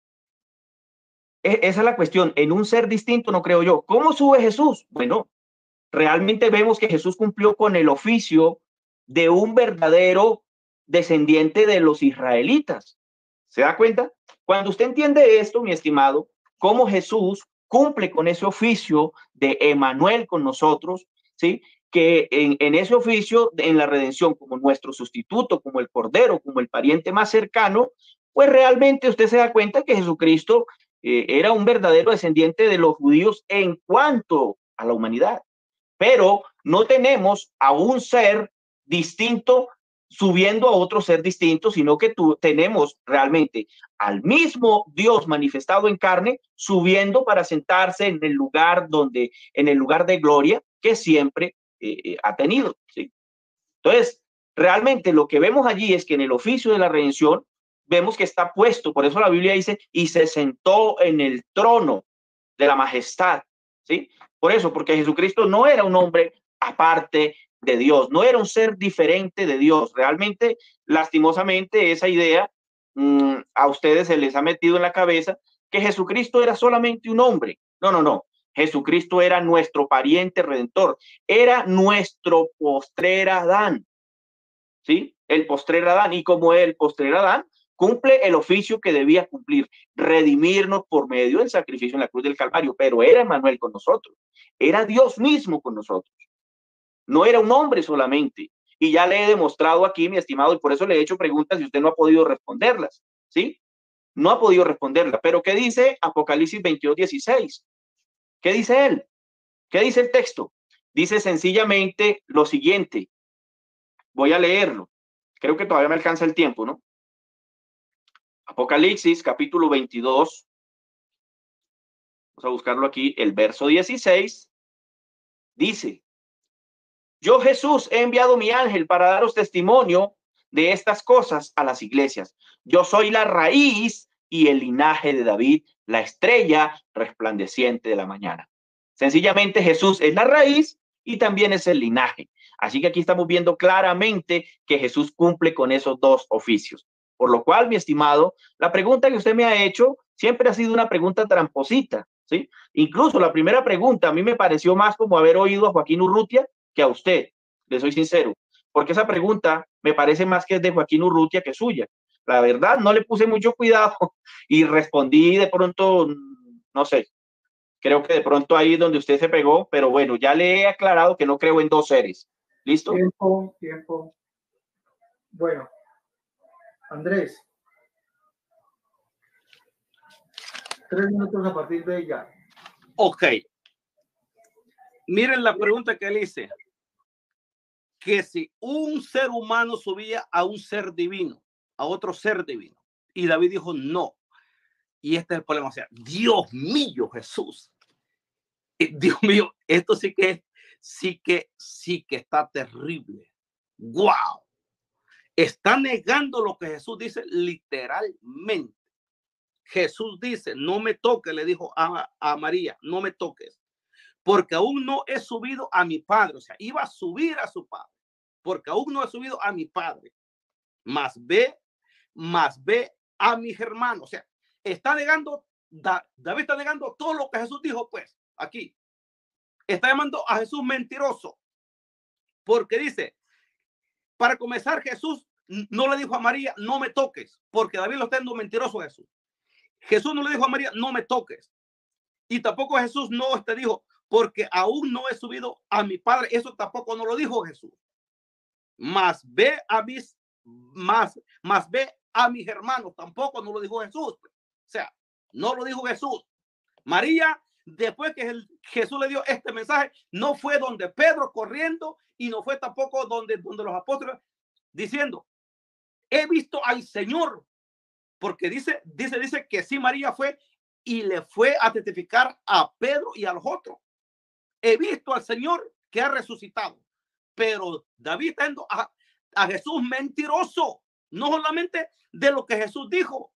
E- esa es la cuestión, en un ser distinto no creo yo. ¿Cómo sube Jesús? Bueno, realmente vemos que Jesús cumplió con el oficio de un verdadero descendiente de los israelitas. ¿Se da cuenta? Cuando usted entiende esto, mi estimado, cómo Jesús cumple con ese oficio de Emmanuel con nosotros, ¿sí? Que en, en ese oficio, en la redención, como nuestro sustituto, como el Cordero, como el pariente más cercano, pues realmente usted se da cuenta que Jesucristo eh, era un verdadero descendiente de los judíos en cuanto a la humanidad. Pero no tenemos a un ser distinto subiendo a otro ser distinto, sino que tú, tenemos realmente al mismo Dios manifestado en carne, subiendo para sentarse en el lugar donde, en el lugar de gloria que siempre eh, ha tenido, ¿sí? Entonces, realmente lo que vemos allí es que en el oficio de la redención vemos que está puesto, por eso la Biblia dice, y se sentó en el trono de la majestad, ¿sí? Por eso, porque Jesucristo no era un hombre aparte de Dios, no era un ser diferente de Dios. Realmente, lastimosamente, esa idea mmm, a ustedes se les ha metido en la cabeza que Jesucristo era solamente un hombre. No, no, no. Jesucristo era nuestro pariente redentor, era nuestro postrer Adán, ¿sí? El postrer Adán, y como el postrer Adán cumple el oficio que debía cumplir, redimirnos por medio del sacrificio en la cruz del Calvario, pero era Emmanuel con nosotros, era Dios mismo con nosotros. no era un hombre solamente. Y ya le he demostrado aquí, mi estimado, y por eso le he hecho preguntas y usted no ha podido responderlas, ¿sí? No ha podido responderlas. Pero ¿qué dice Apocalipsis veintidós, dieciséis? ¿Qué dice él? ¿Qué dice el texto? Dice sencillamente lo siguiente. Voy a leerlo. Creo que todavía me alcanza el tiempo, ¿no? Apocalipsis, capítulo veintidós. Vamos a buscarlo aquí. El verso dieciséis dice: yo, Jesús, he enviado mi ángel para daros testimonio de estas cosas a las iglesias. Yo soy la raíz y el linaje de David, la estrella resplandeciente de la mañana. Sencillamente Jesús es la raíz y también es el linaje. Así que aquí estamos viendo claramente que Jesús cumple con esos dos oficios. Por lo cual, mi estimado, la pregunta que usted me ha hecho siempre ha sido una pregunta tramposita, ¿sí? Incluso la primera pregunta a mí me pareció más como haber oído a Joaquín Urrutia que a usted, le soy sincero, porque esa pregunta me parece más que es de Joaquín Urrutia que suya. La verdad, no le puse mucho cuidado y respondí de pronto, no sé, creo que de pronto ahí es donde usted se pegó, pero bueno, ya le he aclarado que no creo en dos seres. ¿Listo? Tiempo, tiempo. Bueno, Andrés, tres minutos a partir de ya. Ok. Miren la pregunta que él hice. Que si un ser humano subía a un ser divino, a otro ser divino, y David dijo no. Y este es el problema. O sea, Dios mío, Jesús. Dios mío, esto sí que, sí que, sí que está terrible. Wow. Está negando lo que Jesús dice literalmente. Jesús dice, no me toques, le dijo a, a María, no me toques, porque aún no he subido a mi Padre. O sea, iba a subir a su Padre, porque aún no he subido a mi Padre. Más ve, más ve a mis hermanos. O sea, está negando, da, David está negando todo lo que Jesús dijo, pues, aquí. Está llamando a Jesús mentiroso, porque dice, para comenzar, Jesús no le dijo a María, no me toques, porque David lo está dando mentiroso a Jesús. Jesús no le dijo a María, no me toques. Y tampoco Jesús no te dijo, porque aún no he subido a mi Padre. Eso tampoco no lo dijo Jesús. Más ve a mis, más, más ve a mis hermanos. Tampoco no lo dijo Jesús. O sea, no lo dijo Jesús. María, después que el, Jesús le dio este mensaje, no fue donde Pedro corriendo y no fue tampoco donde, donde los apóstoles diciendo, he visto al Señor. Porque dice, dice, dice que sí, María fue y le fue a testificar a Pedro y a los otros. He visto al Señor que ha resucitado. Pero David está dando a, a Jesús mentiroso, no solamente de lo que Jesús dijo.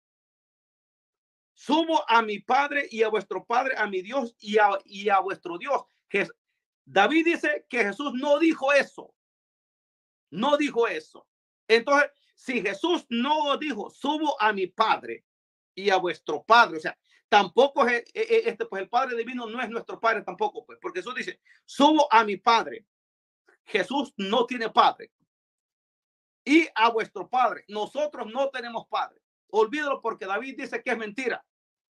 Subo a mi Padre y a vuestro Padre, a mi Dios y a, y a vuestro Dios. Jes, David dice que Jesús no dijo eso. No dijo eso. Entonces, si Jesús no dijo, subo a mi Padre y a vuestro Padre, o sea, tampoco es, este, pues el Padre divino no es nuestro Padre tampoco, pues, porque Jesús dice, subo a mi Padre. Jesús no tiene Padre. Y a vuestro Padre. Nosotros no tenemos Padre. Olvídalo, porque David dice que es mentira.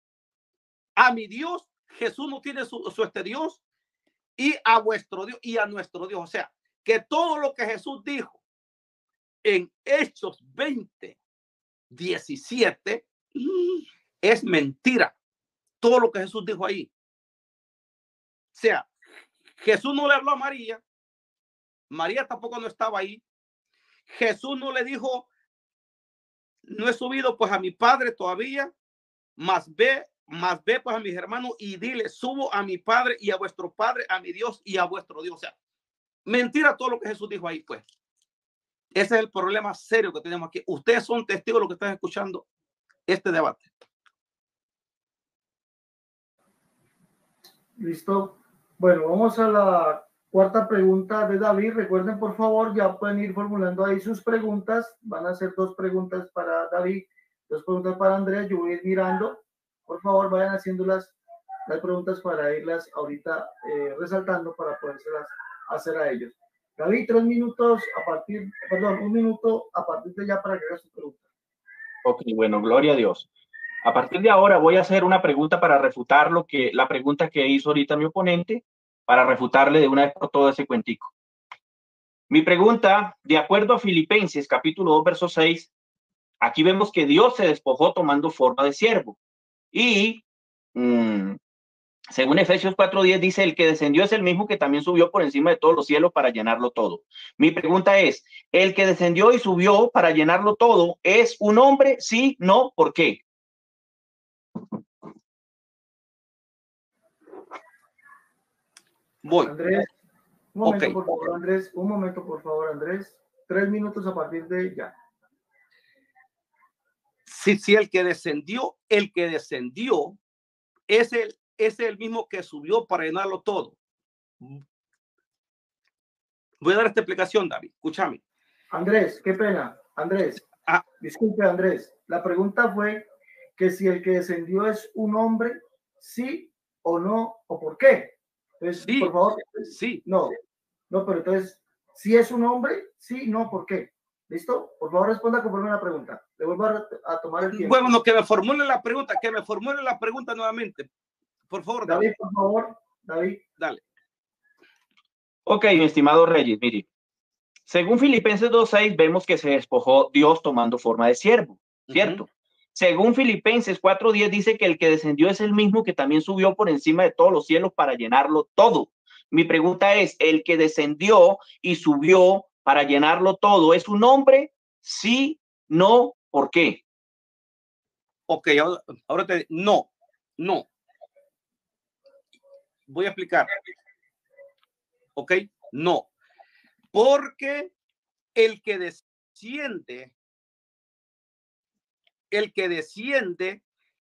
A mi Dios, Jesús no tiene su, su este Dios, y a vuestro Dios y a nuestro Dios. O sea, que todo lo que Jesús dijo en Hechos veinte, diecisiete es mentira. Todo lo que Jesús dijo ahí. O sea, Jesús no le habló a María. María tampoco no estaba ahí. Jesús no le dijo, no he subido pues a mi Padre todavía, más ve, más ve pues a mis hermanos y dile, subo a mi Padre y a vuestro Padre, a mi Dios y a vuestro Dios. O sea, mentira todo lo que Jesús dijo ahí, pues. Ese es el problema serio que tenemos aquí. Ustedes son testigos de lo que están escuchando este debate. Listo. Bueno, vamos a la cuarta pregunta de David. Recuerden, por favor, ya pueden ir formulando ahí sus preguntas. Van a ser dos preguntas para David, dos preguntas para Andrea. Yo voy a ir mirando. Por favor, vayan haciendo las, las preguntas para irlas ahorita eh, resaltando para podérselas hacer a ellos. David, tres minutos a partir, perdón, un minuto a partir de ya para que haga su pregunta. Ok, bueno, gloria a Dios. A partir de ahora voy a hacer una pregunta para refutar lo que, la pregunta que hizo ahorita mi oponente, para refutarle de una vez por todo ese cuentico. Mi pregunta, de acuerdo a Filipenses capítulo dos, verso seis, aquí vemos que Dios se despojó tomando forma de siervo. Y mmm, según Efesios cuatro diez dice, el que descendió es el mismo que también subió por encima de todos los cielos para llenarlo todo. Mi pregunta es, ¿el que descendió y subió para llenarlo todo es un hombre? Sí, no, ¿por qué? Voy. Andrés, un momento, Okay. por favor, Andrés. Un momento, por favor, Andrés. Tres minutos a partir de ya. Sí, sí, el que descendió, el que descendió es el, es el mismo que subió para llenarlo todo. Voy a dar esta explicación, David. Escúchame. Andrés, qué pena. Andrés, ah. disculpe, Andrés. La pregunta fue que si el que descendió es un hombre, sí o no, o por qué. Entonces, sí, por favor, sí. No, no, pero entonces, si es un hombre, sí, no, ¿por qué? ¿Listo? Por favor, responda conforme a la pregunta. Le vuelvo a, a tomar el tiempo. Bueno, no, que me formule la pregunta, que me formule la pregunta nuevamente. Por favor, David, David. por favor, David. Dale. Ok, mi estimado Reyes, mire. Según Filipenses dos seis, vemos que se despojó Dios tomando forma de siervo, ¿cierto? Uh-huh. Según Filipenses cuatro diez dice que el que descendió es el mismo que también subió por encima de todos los cielos para llenarlo todo. Mi pregunta es, ¿el que descendió y subió para llenarlo todo es un hombre? Sí, no, ¿por qué? Ok, ahora, ahora te no, no. Voy a explicar. Ok, no. Porque el que desciende, el que desciende,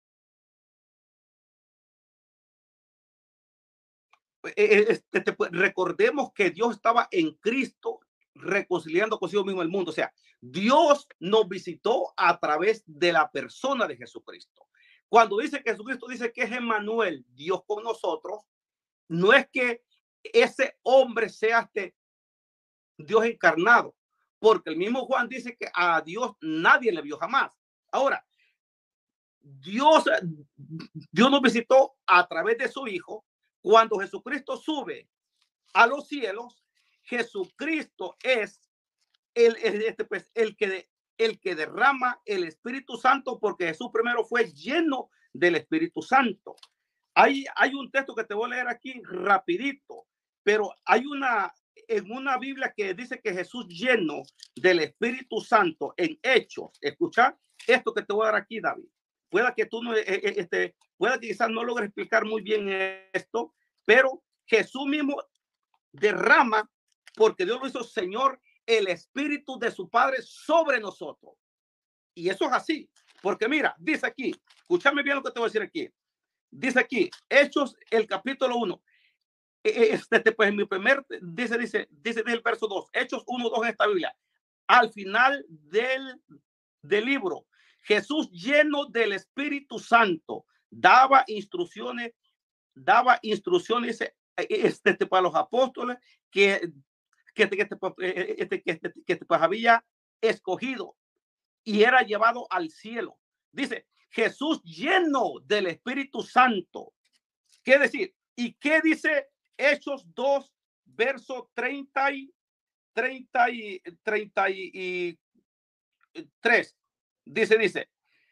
este, te, recordemos que Dios estaba en Cristo reconciliando consigo mismo el mundo. O sea, Dios nos visitó a través de la persona de Jesucristo. Cuando dice que Jesucristo dice que es Emmanuel, Dios con nosotros, no es que ese hombre sea este Dios encarnado, porque el mismo Juan dice que a Dios nadie le vio jamás. Ahora, Dios, Dios nos visitó a través de su Hijo. Cuando Jesucristo sube a los cielos, Jesucristo es el, el, este, pues, el, que, el que derrama el Espíritu Santo, porque Jesús primero fue lleno del Espíritu Santo. Hay, hay un texto que te voy a leer aquí rapidito, pero hay una, en una Biblia que dice que Jesús lleno del Espíritu Santo en Hechos. Escucha esto que te voy a dar aquí, David. Pueda que tú no, este, pueda que quizás no logres explicar muy bien esto, pero Jesús mismo derrama, porque Dios lo hizo Señor, el Espíritu de su Padre sobre nosotros. Y eso es así, porque mira, dice aquí, escúchame bien lo que te voy a decir aquí. Dice aquí, Hechos, el capítulo uno. Este, pues en mi primer, dice, dice, dice el verso dos, Hechos uno, dos en esta Biblia. Al final del, del libro, Jesús lleno del Espíritu Santo daba instrucciones, daba instrucciones este, este, para los apóstoles que, que, que, este, que, este, que pues había escogido y era llevado al cielo. Dice, Jesús lleno del Espíritu Santo. ¿Qué decir? ¿Y qué dice Hechos dos, verso treinta y treinta y treinta y tres? Dice, dice,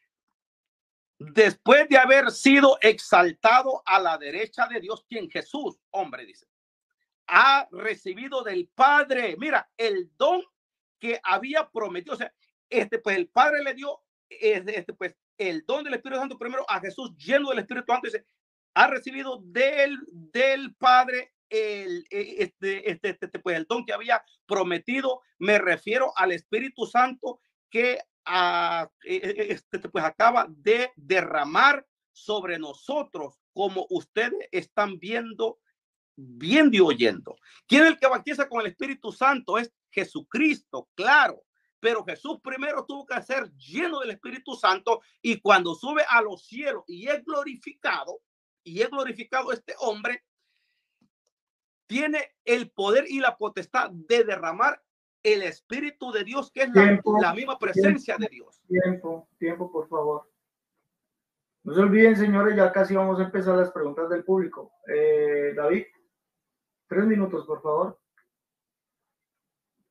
después de haber sido exaltado a la derecha de Dios, quien Jesús, hombre, dice, ha recibido del Padre, mira, el don que había prometido. O sea, este, pues el Padre le dio este, pues, el don del Espíritu Santo primero a Jesús lleno del Espíritu Santo. Dice, ha recibido del, del Padre el, este, este, este, pues, el don que había prometido. Me refiero al Espíritu Santo que a, este, pues, acaba de derramar sobre nosotros, como ustedes están viendo, viendo y oyendo. ¿Quién es el que bautiza con el Espíritu Santo? Es Jesucristo, claro. Pero Jesús primero tuvo que ser lleno del Espíritu Santo, y cuando sube a los cielos y es glorificado, y es glorificado este hombre, tiene el poder y la potestad de derramar el Espíritu de Dios, que es tiempo, la, la misma presencia tiempo, de Dios. Tiempo, tiempo, por favor. No se olviden, señores, ya casi vamos a empezar las preguntas del público. Eh, David, tres minutos, por favor.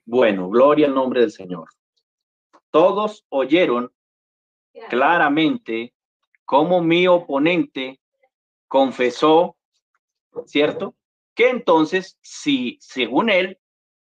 Bueno, gloria al nombre del Señor. Todos oyeron claramente cómo mi oponente confesó, ¿cierto? Que entonces, si según él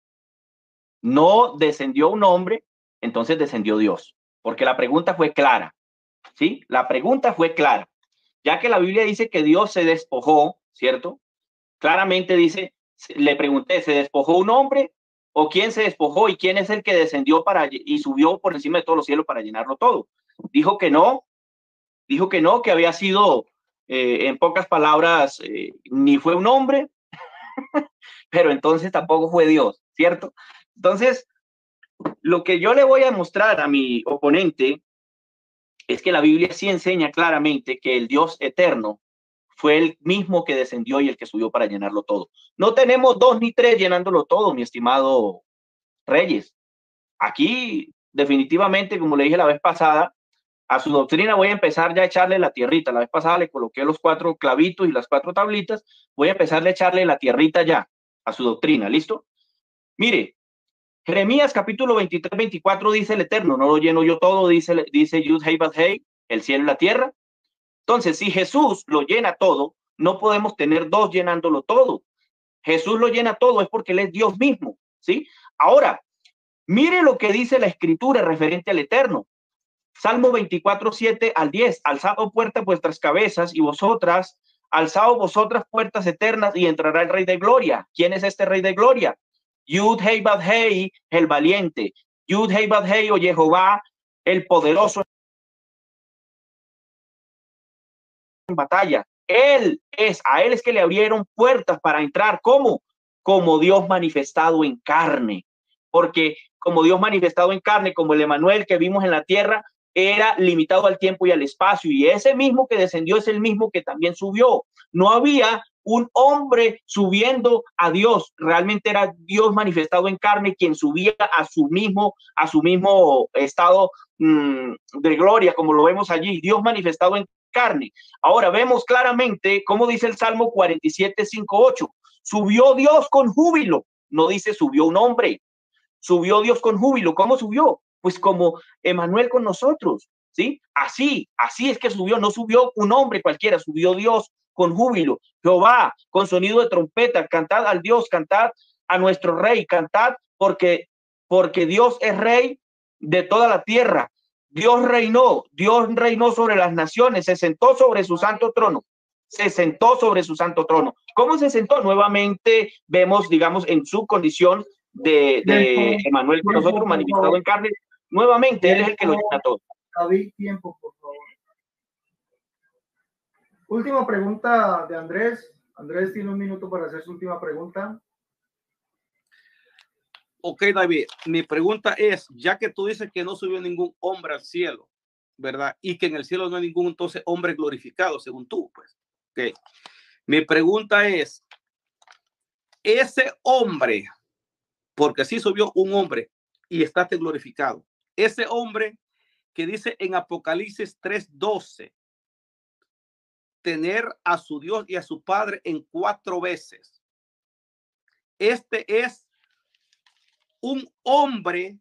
no descendió un hombre, entonces descendió Dios, porque la pregunta fue clara, ¿sí? La pregunta fue clara, ya que la Biblia dice que Dios se despojó, ¿cierto? Claramente dice, le pregunté, ¿se despojó un hombre o quién se despojó y quién es el que descendió para y subió por encima de todos los cielos para llenarlo todo? Dijo que no, dijo que no, que había sido, eh, en pocas palabras, eh, ni fue un hombre, pero entonces tampoco fue Dios, ¿cierto? Entonces, lo que yo le voy a mostrar a mi oponente es que la Biblia sí enseña claramente que el Dios eterno fue el mismo que descendió y el que subió para llenarlo todo. No tenemos dos ni tres llenándolo todo, mi estimado Reyes. Aquí, definitivamente, como le dije la vez pasada, a su doctrina voy a empezar ya a echarle la tierrita. La vez pasada le coloqué los cuatro clavitos y las cuatro tablitas. Voy a empezar a echarle la tierrita ya a su doctrina. ¿Listo? Mire, Jeremías capítulo veintitrés, veinticuatro dice el Eterno, no lo lleno yo todo, dice, dice Yud Hei Bad Hei, el cielo y la tierra. Entonces, si Jesús lo llena todo, no podemos tener dos llenándolo todo. Jesús lo llena todo, es porque Él es Dios mismo, ¿sí? Ahora, mire lo que dice la Escritura referente al Eterno. Salmo veinticuatro, siete al diez. Alzad, oh puertas, vuestras cabezas, y vosotras, alzad vosotras puertas eternas, y entrará el Rey de Gloria. ¿Quién es este Rey de Gloria? Yud Hei Bad Hei, el valiente. Yud Hei Bad Hei, o Jehová, el poderoso en batalla. Él es, a él es que le abrieron puertas para entrar. ¿Cómo? Como Dios manifestado en carne. Porque como Dios manifestado en carne, como el Emanuel que vimos en la tierra, era limitado al tiempo y al espacio. Y ese mismo que descendió es el mismo que también subió. No había un hombre subiendo a Dios. Realmente era Dios manifestado en carne quien subía a su mismo, a su mismo estado mmm, de gloria, como lo vemos allí. Dios manifestado en carne. Ahora vemos claramente cómo dice el Salmo cuarenta y siete, cinco, ocho. Subió Dios con júbilo. No dice subió un hombre. Subió Dios con júbilo. ¿Cómo subió? Pues como Emanuel con nosotros, ¿sí? Así, así es que subió. No subió un hombre cualquiera, subió Dios con júbilo. Jehová, con sonido de trompeta, cantad al Dios, cantad a nuestro Rey, cantad porque, porque Dios es Rey de toda la tierra. Dios reinó, Dios reinó sobre las naciones, se sentó sobre su santo trono, se sentó sobre su santo trono. ¿Cómo se sentó? Nuevamente vemos, digamos, en su condición de, de Emanuel con nosotros, manifestado en carne. Nuevamente, tiempo, él es el que lo llena todo. David, tiempo, por favor. Última pregunta de Andrés. Andrés tiene un minuto para hacer su última pregunta. Ok, David, mi pregunta es, ya que tú dices que no subió ningún hombre al cielo, ¿verdad? Y que en el cielo no hay ningún entonces hombre glorificado, según tú, pues. Ok. Mi pregunta es, ese hombre, porque sí subió un hombre y está glorificado, ese hombre que dice en Apocalipsis tres doce, tener a su Dios y a su Padre en cuatro veces. Este es un hombre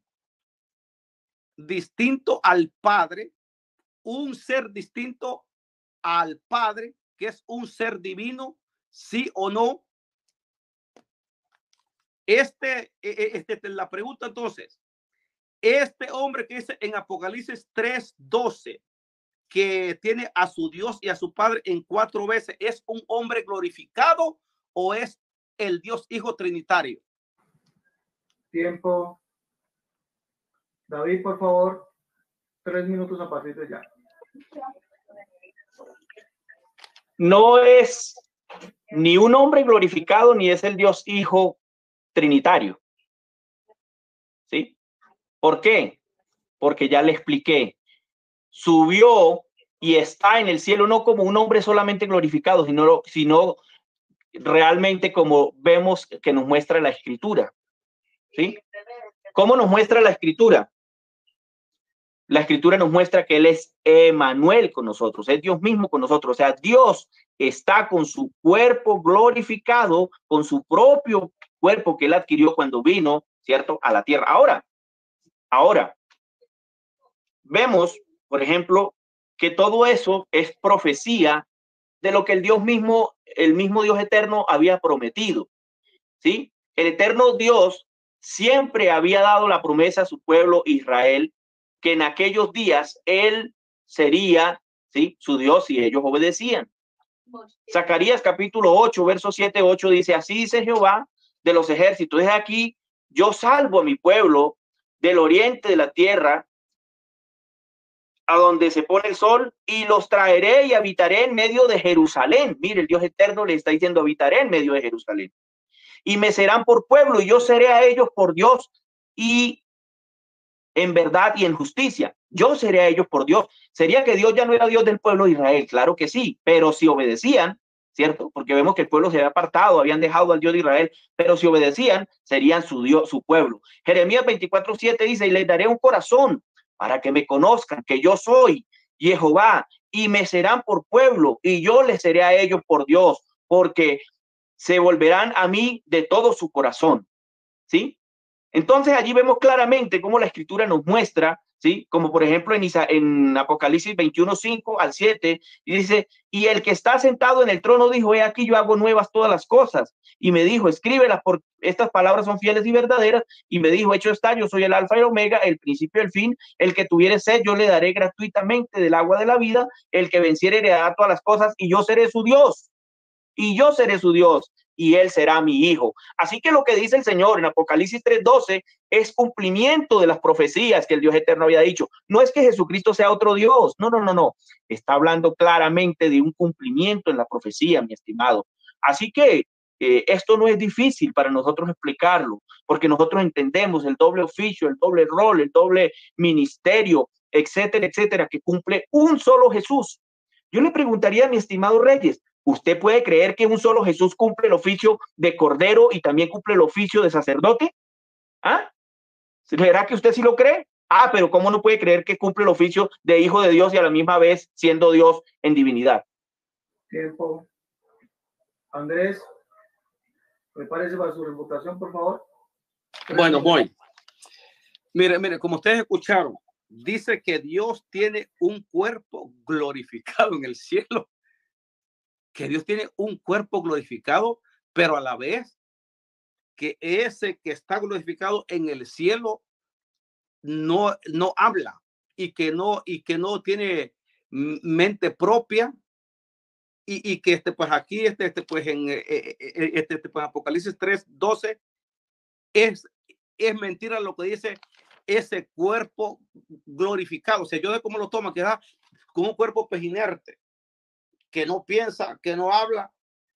distinto al Padre, un ser distinto al Padre, que es un ser divino, sí o no. Este, este, este la pregunta entonces, este hombre que dice en Apocalipsis tres doce, que tiene a su Dios y a su Padre en cuatro veces, ¿es un hombre glorificado o es el Dios Hijo Trinitario? Tiempo. David, por favor, tres minutos a partir de ya. No es ni un hombre glorificado ni es el Dios Hijo Trinitario. ¿Sí? ¿Por qué? Porque ya le expliqué. Subió y está en el cielo no como un hombre solamente glorificado, sino, sino realmente como vemos que nos muestra la Escritura. ¿Sí? ¿Cómo nos muestra la Escritura? La Escritura nos muestra que Él es Emanuel con nosotros, es Dios mismo con nosotros. O sea, Dios está con su cuerpo glorificado, con su propio cuerpo que él adquirió cuando vino, ¿cierto?, a la tierra. Ahora, ahora, vemos, por ejemplo, que todo eso es profecía de lo que el Dios mismo, el mismo Dios eterno había prometido, ¿sí? El eterno Dios siempre había dado la promesa a su pueblo Israel que en aquellos días él sería, ¿sí?, su Dios y ellos obedecían. Zacarías capítulo ocho, verso siete, ocho dice, así dice Jehová de los ejércitos, es aquí, yo salvo a mi pueblo del oriente de la tierra, a donde se pone el sol, y los traeré y habitaré en medio de Jerusalén. Mire, el Dios eterno le está diciendo, habitaré en medio de Jerusalén. Y me serán por pueblo, y yo seré a ellos por Dios, y en verdad y en justicia. Yo seré a ellos por Dios. ¿Sería que Dios ya no era Dios del pueblo de Israel? Claro que sí, pero si obedecían, ¿cierto? Porque vemos que el pueblo se había apartado, habían dejado al Dios de Israel, pero si obedecían, serían su Dios, su pueblo. Jeremías veinticuatro, siete dice, y les daré un corazón para que me conozcan, que yo soy Jehová, y me serán por pueblo, y yo les seré a ellos por Dios, porque se volverán a mí de todo su corazón, ¿sí? Entonces allí vemos claramente cómo la escritura nos muestra, ¿sí? Como por ejemplo en, Isa, en Apocalipsis veintiuno, cinco al siete, y dice, y el que está sentado en el trono dijo, he aquí yo hago nuevas todas las cosas, y me dijo, escríbelas, porque estas palabras son fieles y verdaderas, y me dijo, hecho está, yo soy el alfa y el omega, el principio y el fin, el que tuviere sed, yo le daré gratuitamente del agua de la vida, el que venciere heredará todas las cosas, y yo seré su Dios, y yo seré su Dios, y él será mi hijo. Así que lo que dice el Señor en Apocalipsis tres doce es cumplimiento de las profecías que el Dios eterno había dicho. No es que Jesucristo sea otro Dios, no, no, no, no. Está hablando claramente de un cumplimiento en la profecía, mi estimado. Así que eh, esto no es difícil para nosotros explicarlo, porque nosotros entendemos el doble oficio, el doble rol, el doble ministerio, etcétera, etcétera, que cumple un solo Jesús. Yo le preguntaría a mi estimado Reyes, ¿usted puede creer que un solo Jesús cumple el oficio de cordero y también cumple el oficio de sacerdote? ¿Ah? ¿Será que usted sí lo cree? Ah, pero ¿cómo no puede creer que cumple el oficio de hijo de Dios y a la misma vez siendo Dios en divinidad? Tiempo. Andrés, prepárese para su refutación, por favor. Bueno, voy. Mire, mire, como ustedes escucharon, dice que Dios tiene un cuerpo glorificado en el cielo. Que Dios tiene un cuerpo glorificado, pero a la vez que ese que está glorificado en el cielo no, no habla y que no, y que no tiene mente propia y, y que este, pues aquí, este, este, pues en este, este, pues Apocalipsis tres doce es, es mentira lo que dice ese cuerpo glorificado. O sea, yo de cómo lo toma, que da con un cuerpo pues inerte, que no piensa, que no habla.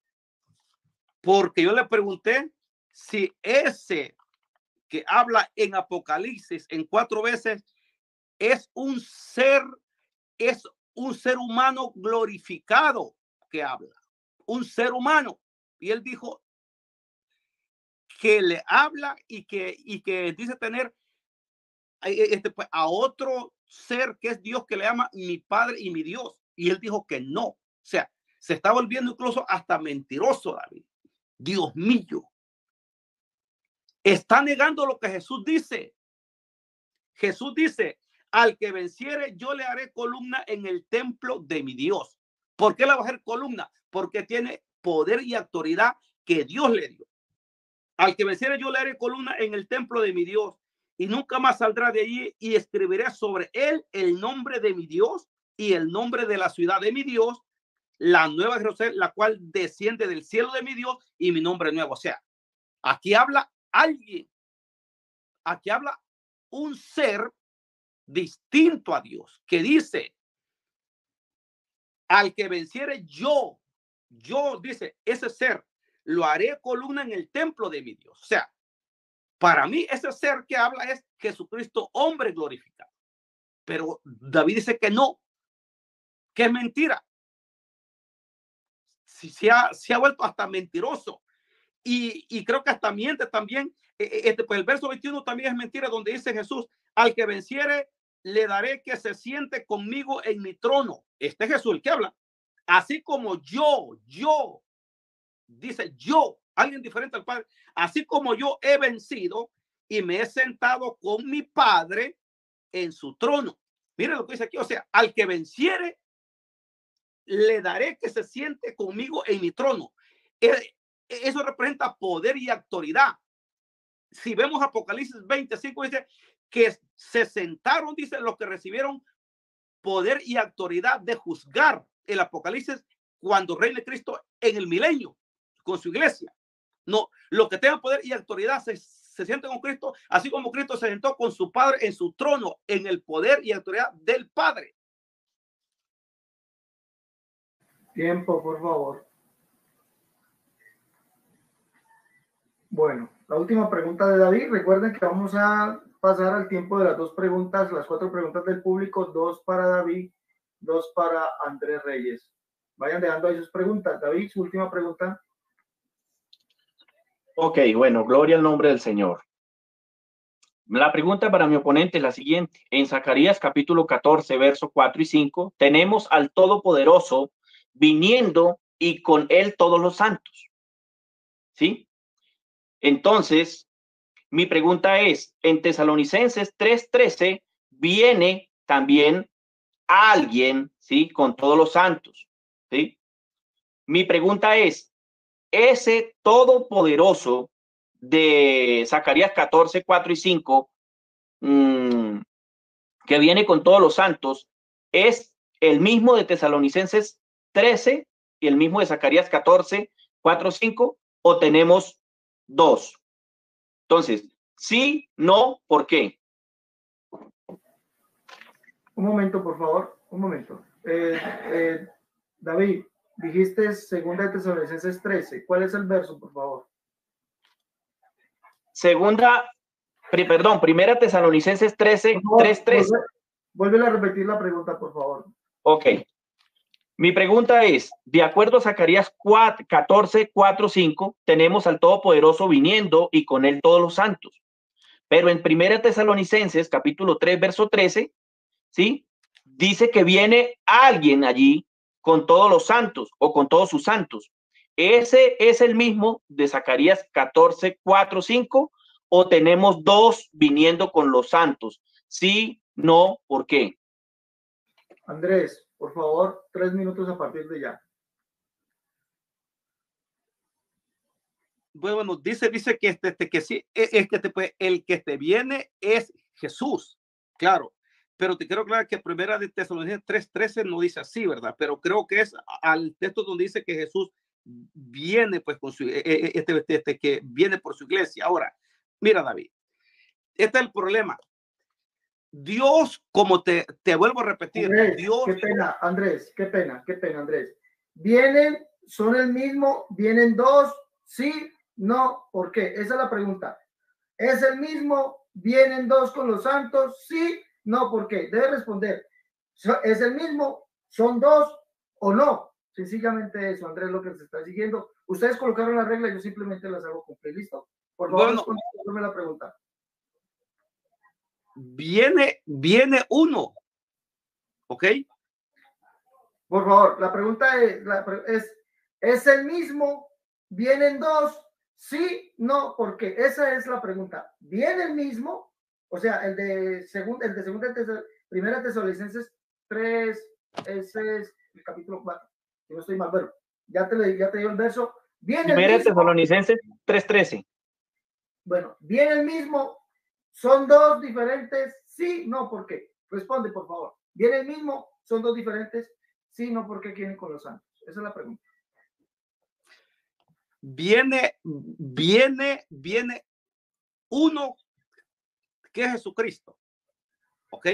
Porque yo le pregunté si ese que habla en Apocalipsis en cuatro veces es un ser, es un ser humano glorificado que habla, un ser humano. Y él dijo que le habla y que, y que dice tener este, pues, a otro ser que es Dios, que le llama mi Padre y mi Dios. Y él dijo que no. O sea, se está volviendo incluso hasta mentiroso, David. Dios mío. Está negando lo que Jesús dice. Jesús dice, al que venciere, yo le haré columna en el templo de mi Dios. ¿Por qué le va a hacer columna? Porque tiene poder y autoridad que Dios le dio. Al que venciere, yo le haré columna en el templo de mi Dios, y nunca más saldrá de allí, y escribiré sobre él el nombre de mi Dios y el nombre de la ciudad de mi Dios, la nueva Jerusalén, la cual desciende del cielo de mi Dios, y mi nombre nuevo. O sea, aquí habla alguien, aquí habla un ser distinto a Dios, que dice, al que venciere yo, yo, dice, ese ser, lo haré columna en el templo de mi Dios. O sea, para mí ese ser que habla es Jesucristo, hombre glorificado. Pero David dice que no, que es mentira. Si se ha, se ha vuelto hasta mentiroso. Y, y creo que hasta miente también. Este, pues el verso veintiuno también es mentira, donde dice Jesús, al que venciere, le daré que se siente conmigo en mi trono. Este es Jesús el que habla. Así como yo, yo, dice yo, alguien diferente al Padre, así como yo he vencido y me he sentado con mi Padre en su trono. Miren lo que dice aquí, o sea, al que venciere, le daré que se siente conmigo en mi trono. Eso representa poder y autoridad. Si vemos Apocalipsis veinticinco, dice que se sentaron, dice, los que recibieron poder y autoridad de juzgar. El Apocalipsis, cuando reine Cristo en el milenio con su iglesia. No, los que tengan poder y autoridad se, se sienten con Cristo, así como Cristo se sentó con su Padre en su trono, en el poder y autoridad del Padre. Tiempo, por favor. Bueno, la última pregunta de David. Recuerden que vamos a pasar al tiempo de las dos preguntas, las cuatro preguntas del público, dos para David, dos para Andrés Reyes. Vayan dejando ahí sus preguntas. David, su última pregunta. Ok, bueno, gloria al nombre del Señor. La pregunta para mi oponente es la siguiente. En Zacarías capítulo catorce, verso cuatro y cinco, tenemos al Todopoderoso viniendo y con él todos los santos. ¿Sí? Entonces, mi pregunta es, en Tesalonicenses tres trece viene también alguien, ¿sí? Con todos los santos, ¿sí? Mi pregunta es, ese Todopoderoso de Zacarías catorce, cuatro y cinco, mmm, que viene con todos los santos, ¿es el mismo de Tesalonicenses trece y el mismo de Zacarías catorce, cuatro, cinco, o tenemos dos? Entonces, sí, no, ¿por qué? Un momento, por favor, un momento. Eh, eh, David, dijiste segunda de Tesalonicenses trece. ¿Cuál es el verso, por favor? Segunda, pri, perdón, primera Tesalonicenses trece, tres, trece. Vuelve a repetir la pregunta, por favor. Ok. Mi pregunta es, de acuerdo a Zacarías catorce, cuatro, cinco, tenemos al Todopoderoso viniendo y con él todos los santos. Pero en primera Tesalonicenses, capítulo tres, verso trece, ¿sí? Dice que viene alguien allí con todos los santos o con todos sus santos. ¿Ese es el mismo de Zacarías catorce, cuatro, cinco o tenemos dos viniendo con los santos? Sí, no, ¿por qué? Andrés, por favor, tres minutos a partir de ya. Bueno, dice, dice que este, este que sí, es que te, el que te viene es Jesús, claro, pero te quiero aclarar que primera de Tesalonicenses tres trece no dice así, ¿verdad? Pero creo que es al texto donde dice que Jesús viene, pues, con su, este, este, este que viene por su iglesia. Ahora, mira, David, este es el problema. Dios, como te, te vuelvo a repetir, Andrés, Dios. Qué pena, Andrés, qué pena, qué pena, Andrés. Vienen, son el mismo, vienen dos, sí, no, ¿por qué? Esa es la pregunta. ¿Es el mismo? ¿Vienen dos con los santos? Sí, no, ¿por qué? Debe responder. ¿Es el mismo? ¿Son dos o no? Sencillamente eso, Andrés, lo que se está siguiendo. Ustedes colocaron las reglas, yo simplemente las hago cumplir. ¿Listo? Por favor, bueno, responde la pregunta. Viene, viene uno. ¿Ok? Por favor, la pregunta es, la, es, ¿es el mismo? ¿Vienen dos? Sí, no, ¿por qué? Esa es la pregunta. ¿Viene el mismo? O sea, el de segunda, el de segunda, primera Tesalonicenses tres, ese es el capítulo cuatro. Si no estoy mal, bueno, ya te, ya te dio el verso. ¿Viene primera el mismo? Tesalonicenses tres trece. Bueno, ¿viene el mismo? ¿Son dos diferentes? Sí, no, ¿por qué? Responde, por favor. ¿Viene el mismo? ¿Son dos diferentes? Sí, no, ¿por qué vienen con los santos? Esa es la pregunta. Viene, viene, viene uno que es Jesucristo. ¿Ok?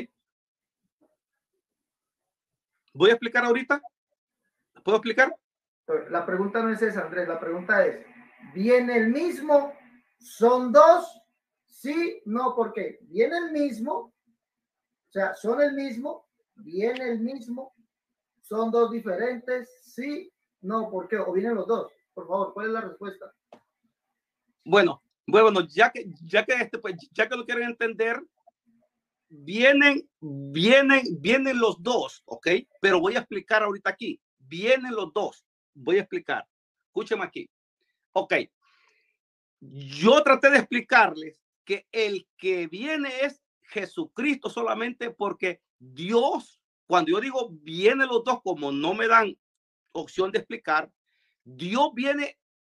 Voy a explicar ahorita. ¿Puedo explicar? La pregunta no es esa, Andrés. La pregunta es, ¿viene el mismo? ¿Son dos? Sí, no, ¿por qué? ¿Viene el mismo? O sea, ¿son el mismo? ¿Viene el mismo? ¿Son dos diferentes? Sí, no, ¿por qué? ¿O vienen los dos? Por favor, ¿cuál es la respuesta? Bueno, bueno, ya que, ya que, este, pues, ya que lo quieren entender, vienen, vienen, vienen los dos, ¿ok? Pero voy a explicar ahorita aquí. Vienen los dos. Voy a explicar. Escúcheme aquí. Ok. yo traté de explicarles que el que viene es Jesucristo solamente, porque Dios, cuando yo digo viene los dos, como no me dan opción de explicar, Dios viene,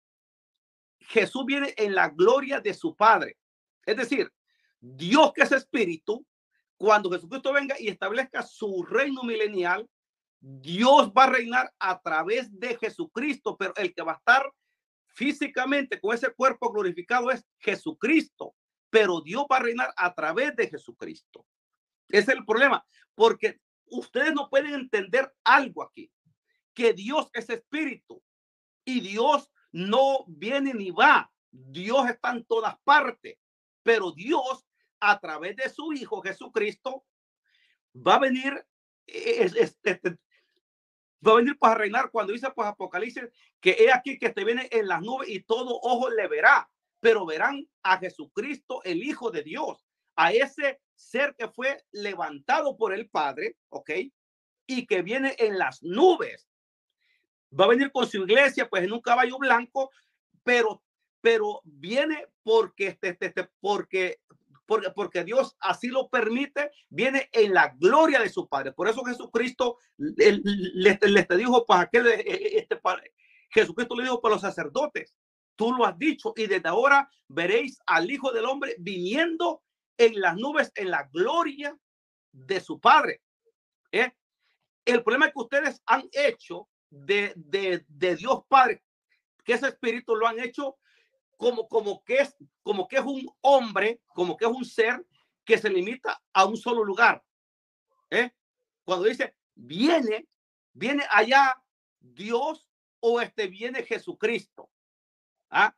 Jesús viene en la gloria de su Padre. Es decir, Dios, que es espíritu, cuando Jesucristo venga y establezca su reino milenial, Dios va a reinar a través de Jesucristo, pero el que va a estar físicamente con ese cuerpo glorificado es Jesucristo, pero Dios va a reinar a través de Jesucristo. Ese es el problema, porque ustedes no pueden entender algo aquí, que Dios es espíritu y Dios no viene ni va. Dios está en todas partes, pero Dios a través de su Hijo Jesucristo va a venir, es, es, es, va a venir para reinar. Cuando dice pues Apocalipsis que he aquí que te viene en las nubes y todo ojo le verá, pero verán a Jesucristo, el Hijo de Dios, a ese ser que fue levantado por el Padre, ¿ok? Y que viene en las nubes. Va a venir con su iglesia, pues en un caballo blanco, pero, pero viene porque, este, este, este, porque, porque, porque Dios así lo permite, viene en la gloria de su Padre. Por eso Jesucristo les le, le, le dijo para aquel, este, para, Jesucristo le dijo para los sacerdotes, tú lo has dicho, y desde ahora veréis al Hijo del Hombre viniendo en las nubes, en la gloria de su Padre. ¿Eh? El problema es que ustedes han hecho de, de, de Dios Padre, que ese espíritu lo han hecho como, como, que es, como que es un hombre, como que es un ser que se limita a un solo lugar. ¿Eh? Cuando dice viene, viene allá Dios o este viene Jesucristo. ¿Ah?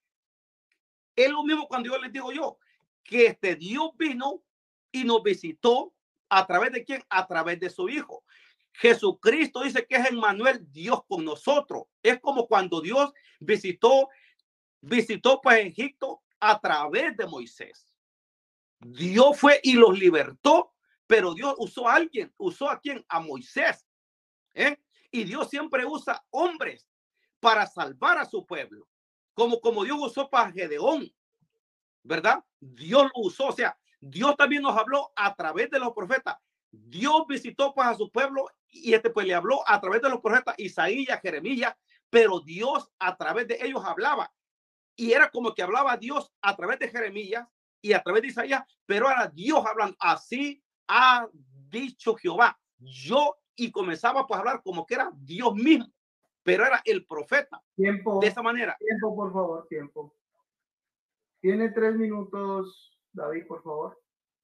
Es lo mismo cuando yo les digo yo que este Dios vino y nos visitó a través de quién, a través de su Hijo. Jesucristo dice que es Emmanuel, Dios con nosotros. Es como cuando Dios visitó, visitó pues Egipto a través de Moisés. Dios fue y los libertó, pero Dios usó a alguien, usó a quién, a Moisés. ¿Eh? Y Dios siempre usa hombres para salvar a su pueblo, como, como Dios usó para Gedeón, ¿verdad? Dios lo usó, o sea, Dios también nos habló a través de los profetas. Dios visitó pues a su pueblo y este pues le habló a través de los profetas Isaías, Jeremías, pero Dios a través de ellos hablaba y era como que hablaba Dios a través de Jeremías y a través de Isaías, pero era Dios hablando. Así ha dicho Jehová. Yo y comenzaba pues a hablar como que era Dios mismo, pero era el profeta. Tiempo. De esa manera. Tiempo, por favor, tiempo. Tiene tres minutos, David, por favor.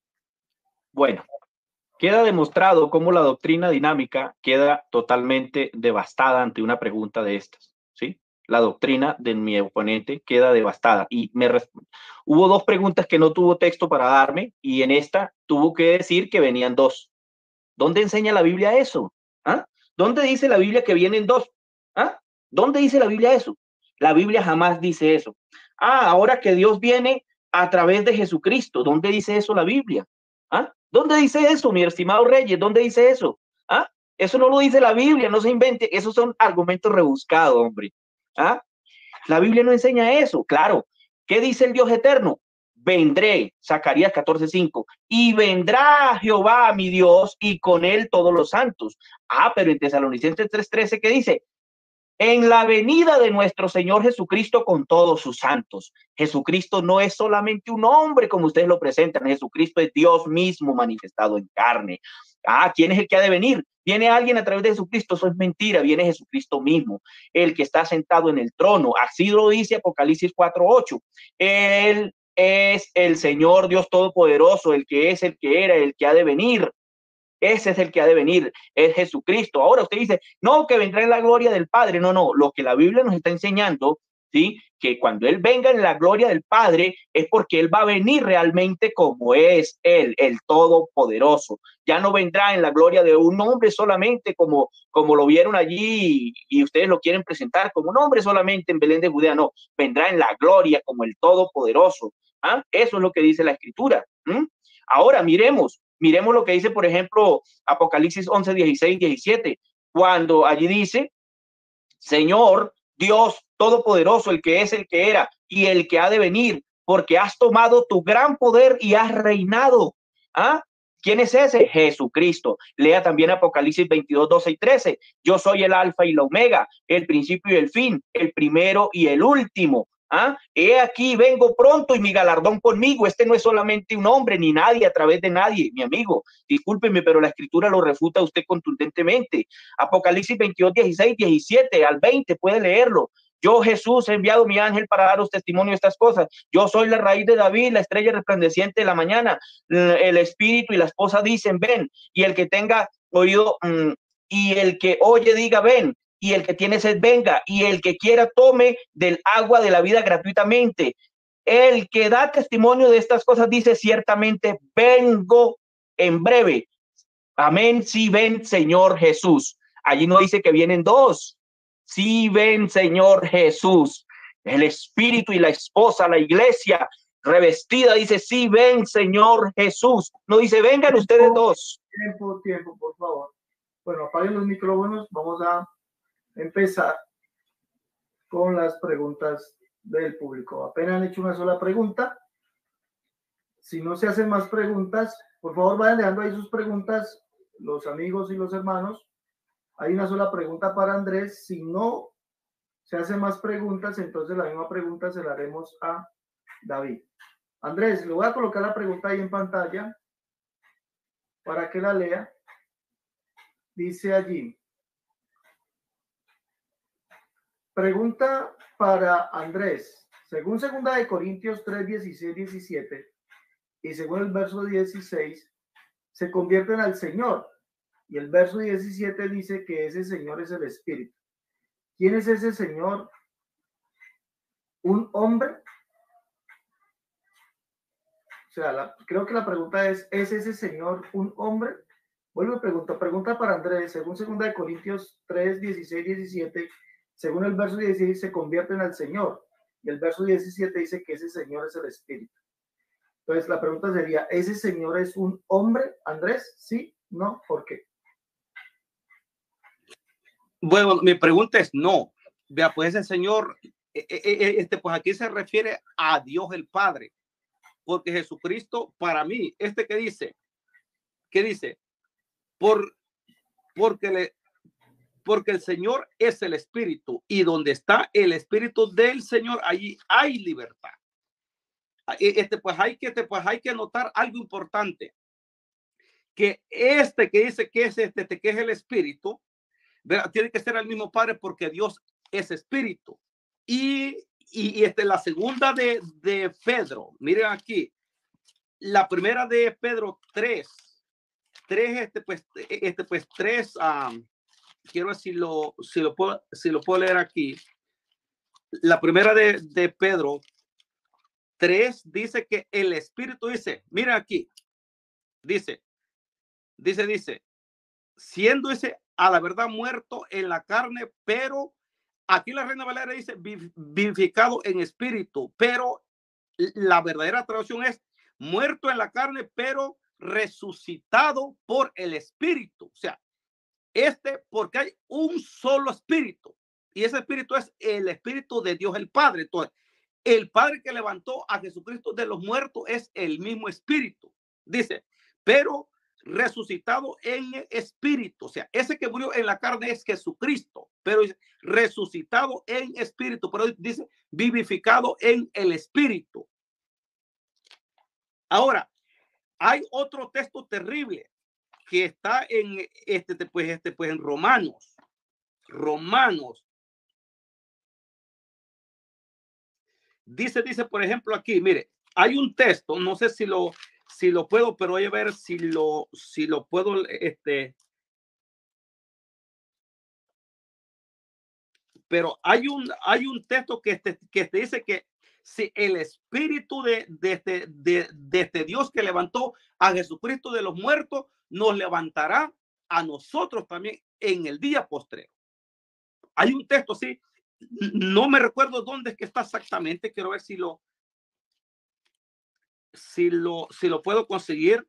Bueno, queda demostrado cómo la doctrina dinámica queda totalmente devastada ante una pregunta de estas, ¿sí? La doctrina de mi oponente queda devastada. Y me hubo dos preguntas que no tuvo texto para darme y en esta tuvo que decir que venían dos. ¿Dónde enseña la Biblia eso? ¿Ah? ¿Dónde dice la Biblia que vienen dos? ¿Ah? ¿Dónde dice la Biblia eso? La Biblia jamás dice eso. Ah, ahora que Dios viene a través de Jesucristo. ¿Dónde dice eso la Biblia? ¿Ah? ¿Dónde dice eso, mi estimado Reyes? ¿Dónde dice eso? ¿Ah? Eso no lo dice la Biblia, no se invente. Esos son argumentos rebuscados, hombre. ¿Ah? La Biblia no enseña eso. Claro. ¿Qué dice el Dios eterno? Vendré, Zacarías catorce cinco, y vendrá Jehová mi Dios y con él todos los santos. Ah, pero en Tesalonicenses tres trece, ¿qué dice? En la venida de nuestro Señor Jesucristo con todos sus santos. Jesucristo no es solamente un hombre como ustedes lo presentan. Jesucristo es Dios mismo manifestado en carne. Ah, ¿quién es el que ha de venir? ¿Viene alguien a través de Jesucristo? Eso es mentira. Viene Jesucristo mismo, el que está sentado en el trono. Así lo dice Apocalipsis cuatro ocho. Él es el Señor Dios Todopoderoso, el que es, el que era, el que ha de venir. Ese es el que ha de venir, es Jesucristo. Ahora usted dice, no, que vendrá en la gloria del Padre. No, no, lo que la Biblia nos está enseñando, ¿sí? Que cuando Él venga en la gloria del Padre es porque Él va a venir realmente como es Él, el Todopoderoso. Ya no vendrá en la gloria de un hombre solamente como, como lo vieron allí y, y ustedes lo quieren presentar como un hombre solamente en Belén de Judea. No, vendrá en la gloria como el Todopoderoso. ¿Ah? Eso es lo que dice la Escritura. ¿Mm? Ahora miremos. Miremos lo que dice, por ejemplo, Apocalipsis once, dieciséis, diecisiete, cuando allí dice, Señor, Dios Todopoderoso, el que es, el que era y el que ha de venir, porque has tomado tu gran poder y has reinado. ¿Ah? ¿Quién es ese? Jesucristo. Lea también Apocalipsis veintidós, doce y trece. Yo soy el alfa y la omega, el principio y el fin, el primero y el último. ¿Ah? He aquí, vengo pronto y mi galardón conmigo. Este no es solamente un hombre ni nadie a través de nadie, mi amigo. Discúlpeme, pero la escritura lo refuta a usted contundentemente. Apocalipsis veintidós, dieciséis, diecisiete al veinte, puede leerlo. Yo, Jesús, he enviado mi ángel para daros testimonio de estas cosas. Yo soy la raíz de David, la estrella resplandeciente de la mañana. El espíritu y la esposa dicen, ven. Y el que tenga oído, mmm, y el que oye diga, ven. Y el que tiene sed, venga. Y el que quiera, tome del agua de la vida gratuitamente. El que da testimonio de estas cosas dice, ciertamente, vengo en breve. Amén. Sí, ven, Señor Jesús. Allí no dice que vienen dos. Sí, ven, Señor Jesús. El espíritu y la esposa, la iglesia revestida, dice, sí, ven, Señor Jesús. No dice, vengan ustedes dos. Tiempo, tiempo, por favor. Bueno, apaguen los micrófonos. Vamos a empezar con las preguntas del público. Apenas han hecho una sola pregunta. Si no se hacen más preguntas, por favor vayan dejando ahí sus preguntas, los amigos y los hermanos. Hay una sola pregunta para Andrés. Si no se hacen más preguntas, entonces la misma pregunta se la haremos a David. Andrés, le voy a colocar la pregunta ahí en pantalla para que la lea. Dice allí. Pregunta para Andrés. Según segunda de Corintios tres, dieciséis, diecisiete y según el verso dieciséis, se convierten al Señor. Y el verso diecisiete dice que ese Señor es el Espíritu. ¿Quién es ese Señor? ¿Un hombre? O sea, la, creo que la pregunta es, ¿es ese Señor un hombre? Vuelvo y pregunto, pregunta para Andrés. Según segunda de Corintios tres, dieciséis, diecisiete, según el verso dieciséis, se convierten al Señor. Y el verso diecisiete dice que ese Señor es el Espíritu. Entonces, la pregunta sería, ¿ese Señor es un hombre, Andrés? ¿Sí? ¿No? ¿Por qué? Bueno, mi pregunta es no. Vea, pues ese Señor, este, pues aquí se refiere a Dios el Padre, porque Jesucristo, para mí, este que dice, ¿qué dice? Por, porque, le, porque el Señor es el Espíritu, y donde está el Espíritu del Señor, allí hay libertad. Este, pues hay que, este, pues hay que notar algo importante, que este que dice que es este, que es el Espíritu, ¿verdad? Tiene que ser el mismo Padre, porque Dios es Espíritu. Y, y, y este, la segunda de, de Pedro, miren aquí, la primera de Pedro tres, tres, este, pues, este, pues, tres, um, quiero ver si lo, si lo puedo, si lo puedo leer aquí. La primera de, de Pedro tres dice que el Espíritu dice, mira aquí, dice, dice, dice, siendo ese a la verdad muerto en la carne, pero aquí la Reina Valera dice vivificado en espíritu, pero la verdadera traducción es muerto en la carne, pero resucitado por el Espíritu. O sea, este, porque hay un solo Espíritu, y ese Espíritu es el Espíritu de Dios el Padre. Entonces, el Padre que levantó a Jesucristo de los muertos es el mismo Espíritu. Dice, pero resucitado en espíritu. O sea, ese que murió en la carne es Jesucristo, pero resucitado en espíritu. Pero dice vivificado en el Espíritu. Ahora, hay otro texto terrible que está en este, pues, este, pues en Romanos. Romanos. Dice, dice, por ejemplo, aquí, mire, hay un texto, no sé si lo, si lo puedo, pero voy a ver si lo, si lo puedo, este, pero hay un, hay un texto que te, que te dice que si el espíritu de, de, este, de, de este Dios que levantó a Jesucristo de los muertos, nos levantará a nosotros también en el día postrero. Hay un texto así, no me recuerdo dónde es que está exactamente, quiero ver si lo, si lo, si lo puedo conseguir.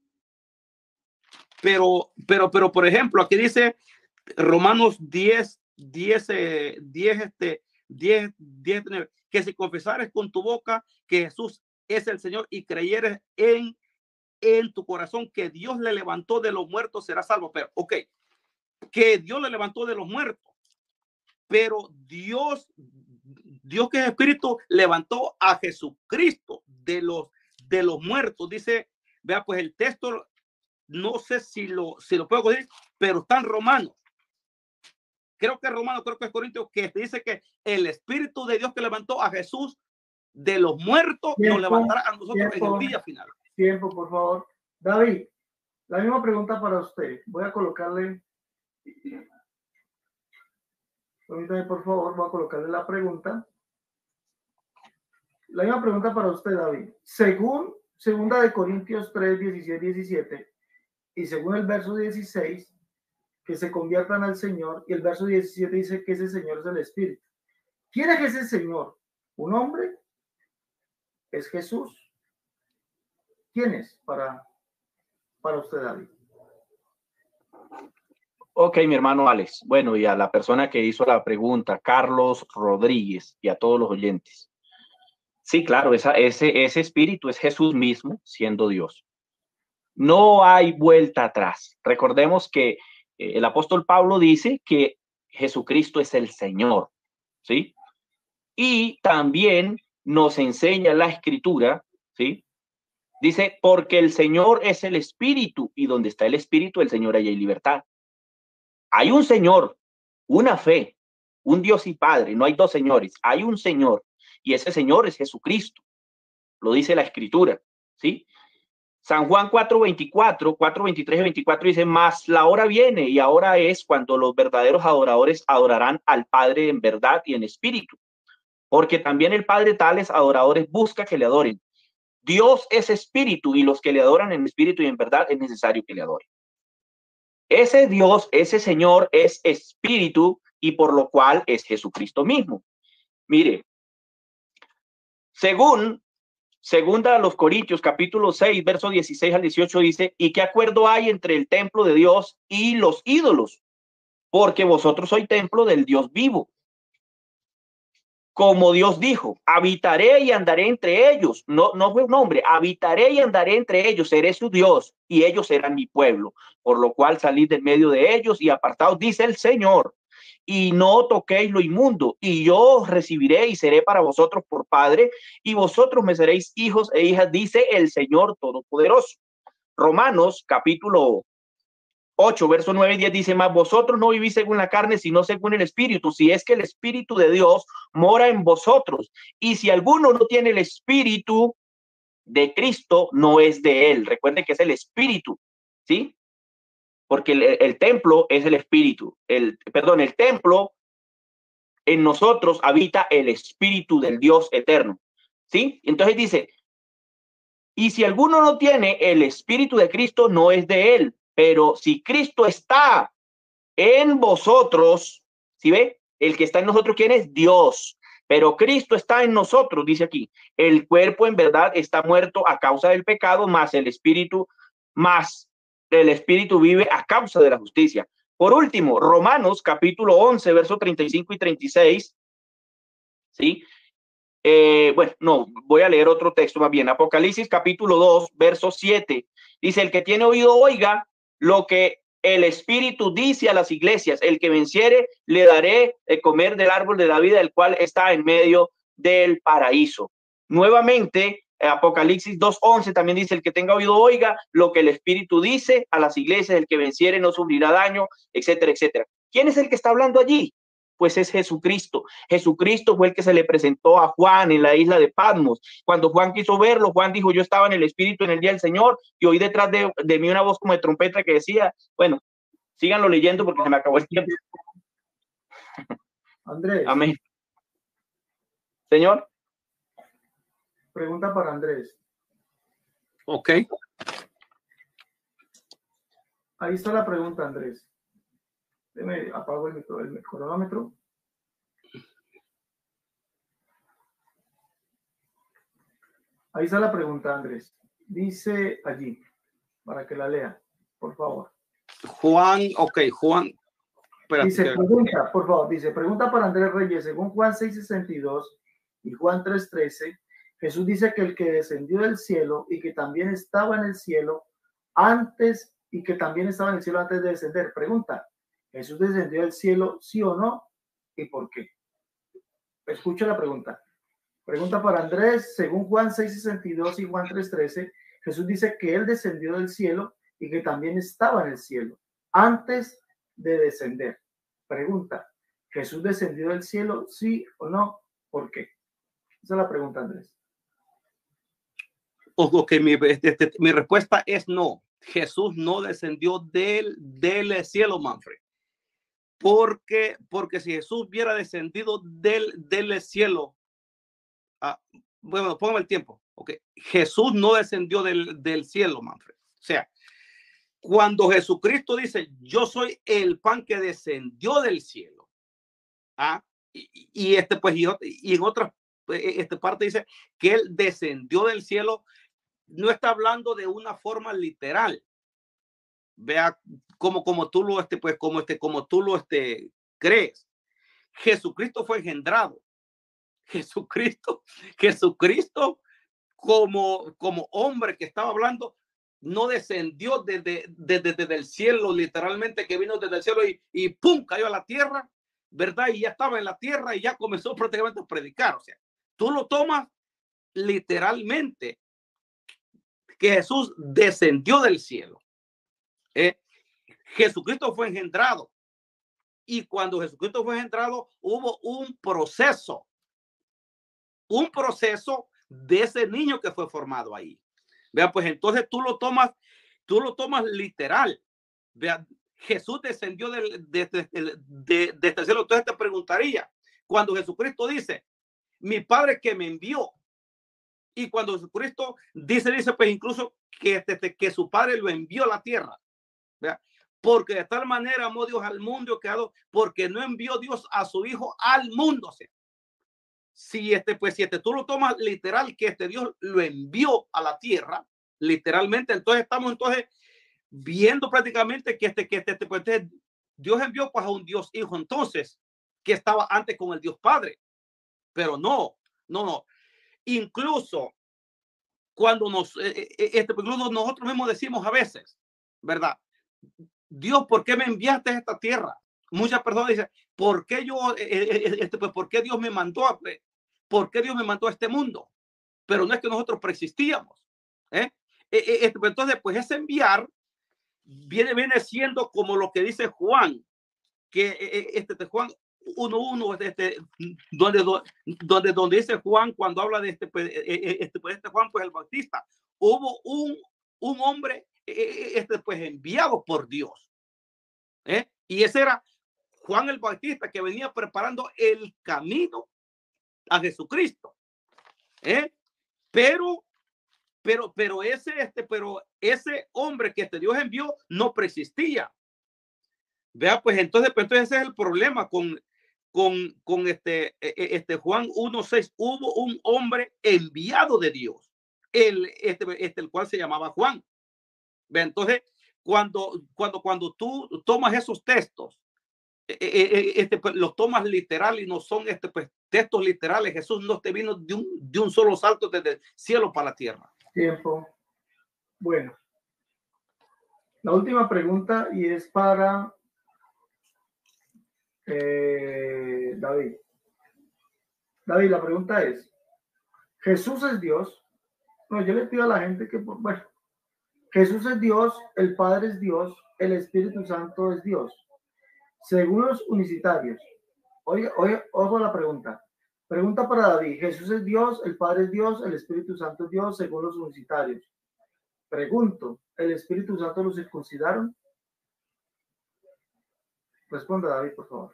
Pero, pero, pero, por ejemplo, aquí dice Romanos diez, diez, eh, diez, este, diez, diez, que si confesares con tu boca que Jesús es el Señor y creyeres en, en tu corazón que Dios le levantó de los muertos, serás salvo. Pero, ok, que Dios le levantó de los muertos, pero Dios, Dios que es espíritu, levantó a Jesucristo de los, de los muertos. Dice, vea, pues el texto, no sé si lo, si lo puedo decir, pero está en Romanos. Creo que es Romano, creo que es Corintios, que dice que el Espíritu de Dios que levantó a Jesús de los muertos tiempo, nos levantará a nosotros tiempo, en el día final. Tiempo, por favor. David, la misma pregunta para usted. Voy a colocarle, permítame por favor, voy a colocarle la pregunta. La misma pregunta para usted, David. Según segunda de Corintios tres, dieciséis, diecisiete, y según el verso dieciséis, que se conviertan al Señor, y el verso diecisiete dice que ese Señor es el Espíritu. ¿Quién es ese Señor? ¿Un hombre? ¿Es Jesús? ¿Quién es para, para usted, David? Ok, mi hermano Alex. Bueno, y a la persona que hizo la pregunta, Carlos Rodríguez, y a todos los oyentes. Sí, claro, esa, ese, ese espíritu es Jesús mismo siendo Dios. No hay vuelta atrás. Recordemos que eh, el apóstol Pablo dice que Jesucristo es el Señor, ¿sí? Y también nos enseña la Escritura, ¿sí? Dice, porque el Señor es el Espíritu, y donde está el Espíritu, el Señor, allá hay libertad. Hay un Señor, una fe, un Dios y Padre, no hay dos señores, hay un Señor, y ese Señor es Jesucristo. Lo dice la Escritura, ¿sí? San Juan cuatro veinticuatro, cuatro veintitrés y veinticuatro dice, mas la hora viene y ahora es cuando los verdaderos adoradores adorarán al Padre en verdad y en espíritu, porque también el Padre tales adoradores busca que le adoren. Dios es espíritu y los que le adoran en espíritu y en verdad es necesario que le adoren. Ese Dios, ese Señor es espíritu y por lo cual es Jesucristo mismo. Mire, según Segunda a los Corintios, capítulo seis, verso dieciséis al dieciocho dice, ¿y qué acuerdo hay entre el templo de Dios y los ídolos? Porque vosotros sois templo del Dios vivo. Como Dios dijo, habitaré y andaré entre ellos. No, no fue un nombre, habitaré y andaré entre ellos, seré su Dios y ellos serán mi pueblo. Por lo cual salid del medio de ellos y apartaos, dice el Señor. Y no toquéis lo inmundo, y yo os recibiré y seré para vosotros por padre, y vosotros me seréis hijos e hijas, dice el Señor Todopoderoso. Romanos capítulo ocho, verso nueve y diez dice, mas vosotros no vivís según la carne, sino según el Espíritu, si es que el Espíritu de Dios mora en vosotros. Y si alguno no tiene el Espíritu de Cristo, no es de él. Recuerden que es el Espíritu, ¿sí? Porque el, el templo es el espíritu, el, perdón, el templo en nosotros habita el espíritu del Dios eterno, ¿sí? Entonces dice, y si alguno no tiene el espíritu de Cristo, no es de él, pero si Cristo está en vosotros, ¿sí ve? El que está en nosotros, ¿quién es? Dios. Pero Cristo está en nosotros, dice aquí, el cuerpo en verdad está muerto a causa del pecado, más el espíritu, más el espíritu vive a causa de la justicia. Por último, Romanos capítulo once, verso treinta y cinco y treinta y seis, ¿sí? Eh, bueno, no, voy a leer otro texto más bien. Apocalipsis capítulo dos, verso siete, dice, el que tiene oído oiga lo que el Espíritu dice a las iglesias, el que venciere le daré de comer del árbol de la vida, el cual está en medio del paraíso. Nuevamente, Apocalipsis dos once también dice, el que tenga oído oiga lo que el Espíritu dice a las iglesias, el que venciere no sufrirá daño, etcétera, etcétera. ¿Quién es el que está hablando allí? Pues es Jesucristo. Jesucristo fue el que se le presentó a Juan en la isla de Patmos. Cuando Juan quiso verlo, Juan dijo, yo estaba en el Espíritu en el día del Señor y oí detrás de, de mí una voz como de trompeta que decía, bueno, síganlo leyendo porque se me acabó el tiempo. Andrés. Amén. Señor. Pregunta para Andrés. Ok. Ahí está la pregunta, Andrés. Déjame apago el, micro, el cronómetro. Ahí está la pregunta, Andrés. Dice allí, para que la lea, por favor. Juan, ok, Juan, Espérate, dice, que... pregunta, por favor, dice, pregunta para Andrés Reyes, según Juan seis sesenta y dos y Juan tres trece, Jesús dice que el que descendió del cielo y que también estaba en el cielo antes y que también estaba en el cielo antes de descender. Pregunta, ¿Jesús descendió del cielo, sí o no? ¿Y por qué? Escucha la pregunta. Pregunta para Andrés, según Juan seis sesenta y dos y Juan tres trece, Jesús dice que él descendió del cielo y que también estaba en el cielo antes de descender. Pregunta, ¿Jesús descendió del cielo, sí o no? ¿Por qué? Esa es la pregunta, Andrés. Ok, mi, este, mi respuesta es no. Jesús no descendió del, del cielo, Manfred. Porque, porque si Jesús hubiera descendido del, del cielo, ah, bueno, póngame el tiempo. Okay. Jesús no descendió del, del cielo, Manfred. O sea, cuando Jesucristo dice, yo soy el pan que descendió del cielo, ¿ah? y, y este pues y, y en otra este parte dice que él descendió del cielo, no está hablando de una forma literal. Vea como como tú lo este pues como este como tú lo este crees. Jesucristo fue engendrado. Jesucristo, Jesucristo como como hombre que estaba hablando no descendió desde, desde, desde el cielo, literalmente, que vino desde el cielo y, y pum, cayó a la tierra, ¿verdad? Y ya estaba en la tierra y ya comenzó prácticamente a predicar. O sea, tú lo tomas literalmente que Jesús descendió del cielo. ¿Eh? Jesucristo fue engendrado. Y cuando Jesucristo fue engendrado, hubo un proceso, un proceso de ese niño que fue formado ahí. Vea, pues entonces tú lo tomas, tú lo tomas literal. Vea, Jesús descendió del, de, de, de, de, de este cielo. Entonces te preguntaría, cuando Jesucristo dice, mi Padre que me envió, y cuando Jesucristo dice, dice pues incluso que, que, que su Padre lo envió a la tierra. Vea, porque de tal manera amó Dios al mundo, que porque no envió Dios a su Hijo al mundo. O sea, si este, pues si este tú lo tomas literal, que este Dios lo envió a la tierra, literalmente, entonces estamos entonces viendo prácticamente que este, que este, este pues, este, Dios envió pues a un Dios Hijo, entonces, que estaba antes con el Dios Padre. Pero no, no, no. Incluso cuando nos, eh, este, incluso nosotros mismos decimos a veces, ¿verdad? Dios, ¿por qué me enviaste a esta tierra? Muchas personas dicen, ¿por qué yo, eh, este, pues, ¿por qué Dios me mandó a, ¿por qué Dios me mandó a este mundo? Pero no es que nosotros preexistíamos. ¿eh? Este, pues, entonces, pues ese enviar viene, viene siendo como lo que dice Juan, que este, Juan uno uno, este, donde, donde, donde dice Juan, cuando habla de este, este, pues, este Juan, pues el Bautista, hubo un, un hombre este, pues enviado por Dios. ¿eh? Y ese era Juan el Bautista, que venía preparando el camino a Jesucristo. ¿eh? Pero, pero, pero ese, este, pero ese hombre que este Dios envió no preexistía. Vea, pues entonces, pues entonces ese es el problema con, con, con este, este Juan uno seis. Hubo un hombre enviado de Dios, el, este, este, el cual se llamaba Juan. Vea, entonces, cuando, cuando, cuando tú tomas esos textos, este, pues, los tomas literal y no son este, pues, textos literales. Jesús no te vino de un, de un solo salto desde el cielo para la tierra. Tiempo. Bueno, la última pregunta y es para eh, David. David, la pregunta es, ¿Jesús es Dios? No, yo le pido a la gente que, bueno, Jesús es Dios, el Padre es Dios, el Espíritu Santo es Dios. Según los unicitarios, oye, oye, ojo a la pregunta. Pregunta para David, ¿Jesús es Dios, el Padre es Dios, el Espíritu Santo es Dios, según los unicitarios? Pregunto, ¿el Espíritu Santo lo circuncidaron? Responda, David, por favor.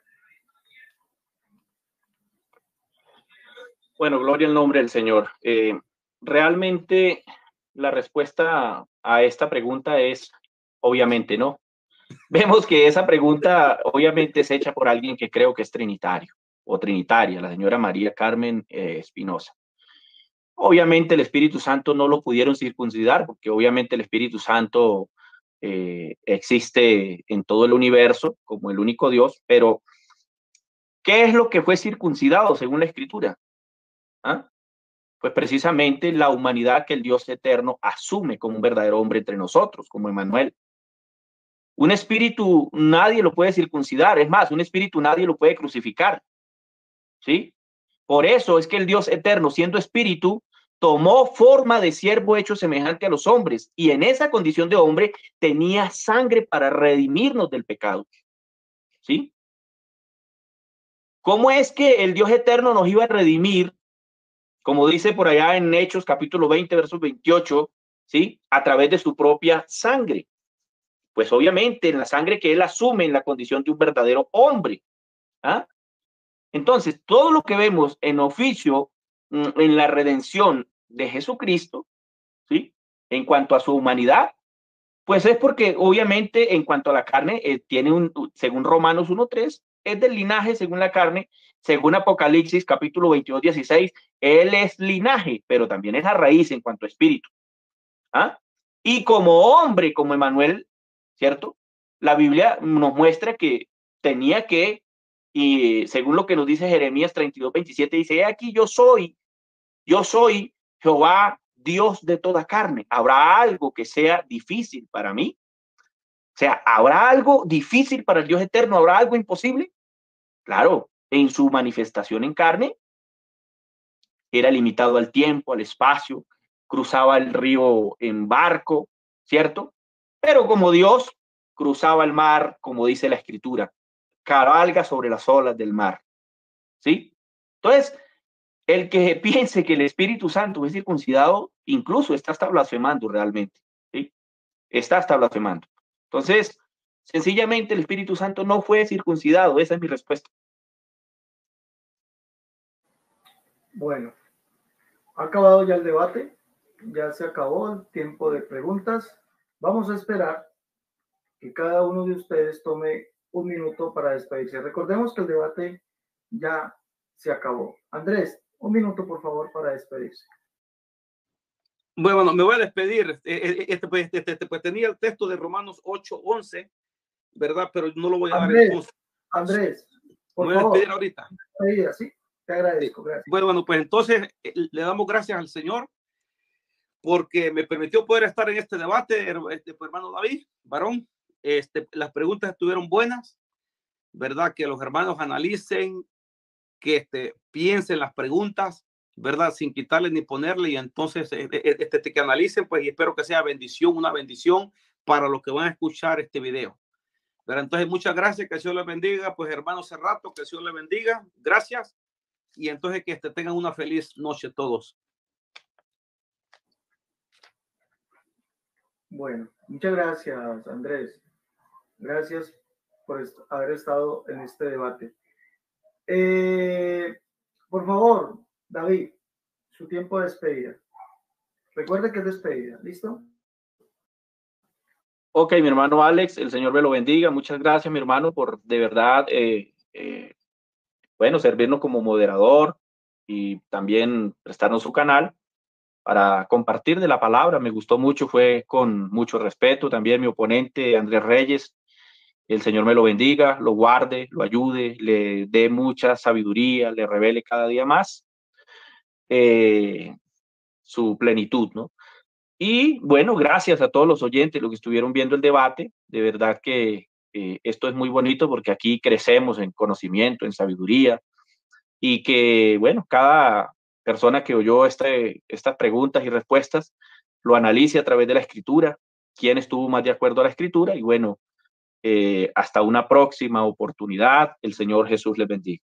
Bueno, gloria al nombre del Señor. Eh, realmente la respuesta a esta pregunta es obviamente no. Vemos que esa pregunta obviamente es hecha por alguien que creo que es trinitario o trinitaria, la señora María Carmen eh, Espinosa. Obviamente el Espíritu Santo no lo pudieron circuncidar porque obviamente el Espíritu Santo eh, existe en todo el universo como el único Dios, pero ¿qué es lo que fue circuncidado según la Escritura? ¿Ah? Pues precisamente la humanidad que el Dios eterno asume como un verdadero hombre entre nosotros, como Emmanuel. Un espíritu nadie lo puede circuncidar, es más, un espíritu nadie lo puede crucificar, ¿sí? Por eso es que el Dios eterno, siendo espíritu, tomó forma de siervo hecho semejante a los hombres, y en esa condición de hombre tenía sangre para redimirnos del pecado, ¿sí? ¿Cómo es que el Dios eterno nos iba a redimir? Como dice por allá en Hechos capítulo veinte, versos veintiocho, ¿sí? A través de su propia sangre. Pues obviamente en la sangre que él asume en la condición de un verdadero hombre. ¿Ah? Entonces, todo lo que vemos en oficio, en la redención de Jesucristo, ¿sí? En cuanto a su humanidad, pues es porque obviamente en cuanto a la carne, eh, tiene un, según Romanos uno tres, es del linaje según la carne, según Apocalipsis capítulo veintidós, dieciséis, él es linaje, pero también es la raíz en cuanto a espíritu. ¿Ah? Y como hombre, como Emmanuel, ¿cierto? La Biblia nos muestra que tenía que, y según lo que nos dice Jeremías treinta y dos, veintisiete, dice, aquí yo soy, yo soy Jehová, Dios de toda carne. ¿Habrá algo que sea difícil para mí? O sea, ¿habrá algo difícil para el Dios eterno? ¿Habrá algo imposible? Claro, en su manifestación en carne, era limitado al tiempo, al espacio, cruzaba el río en barco, ¿cierto? Pero como Dios cruzaba el mar, como dice la Escritura, cabalga sobre las olas del mar, ¿sí? Entonces, el que piense que el Espíritu Santo es circuncidado, incluso está hasta blasfemando realmente, ¿sí? Está hasta blasfemando. Entonces, sencillamente el Espíritu Santo no fue circuncidado, esa es mi respuesta. Bueno, ha acabado ya el debate, ya se acabó el tiempo de preguntas. Vamos a esperar que cada uno de ustedes tome un minuto para despedirse. Recordemos que el debate ya se acabó. Andrés, un minuto por favor para despedirse. Bueno, me voy a despedir. Este, pues, este, este, pues tenía el texto de Romanos ocho, once, ¿verdad? Pero no lo voy a Andrés, dar entonces. Andrés, por me voy a favor. despedir ahorita. Sí, te agradezco, gracias. Bueno, bueno, pues entonces le damos gracias al Señor porque me permitió poder estar en este debate, este, pues, hermano David, varón. Este, las preguntas estuvieron buenas, ¿verdad? Que los hermanos analicen, que este, piensen las preguntas, ¿verdad? Sin quitarle ni ponerle, y entonces este, este, que analicen, pues, y espero que sea bendición, una bendición para los que van a escuchar este video. Pero entonces, muchas gracias, que el Señor les bendiga, pues, hermano Cerrato, que el Señor les bendiga, gracias, y entonces que este, tengan una feliz noche todos. Bueno, muchas gracias, Andrés. Gracias por est haber estado en este debate. Eh, por favor, David, su tiempo de despedida. Recuerde que es despedida, ¿listo? Ok, mi hermano Alex, el Señor me lo bendiga. Muchas gracias, mi hermano, por de verdad, eh, eh, bueno, servirnos como moderador y también prestarnos su canal para compartir de la palabra. Me gustó mucho, fue con mucho respeto. También mi oponente, Andrés Reyes, el Señor me lo bendiga, lo guarde, lo ayude, le dé mucha sabiduría, le revele cada día más eh, su plenitud, ¿no? Y bueno, gracias a todos los oyentes, los que estuvieron viendo el debate. De verdad que eh, esto es muy bonito porque aquí crecemos en conocimiento, en sabiduría, y que, bueno, cada persona que oyó este, estas preguntas y respuestas lo analice a través de la Escritura, quién estuvo más de acuerdo a la Escritura, y bueno, eh, hasta una próxima oportunidad. El Señor Jesús les bendiga.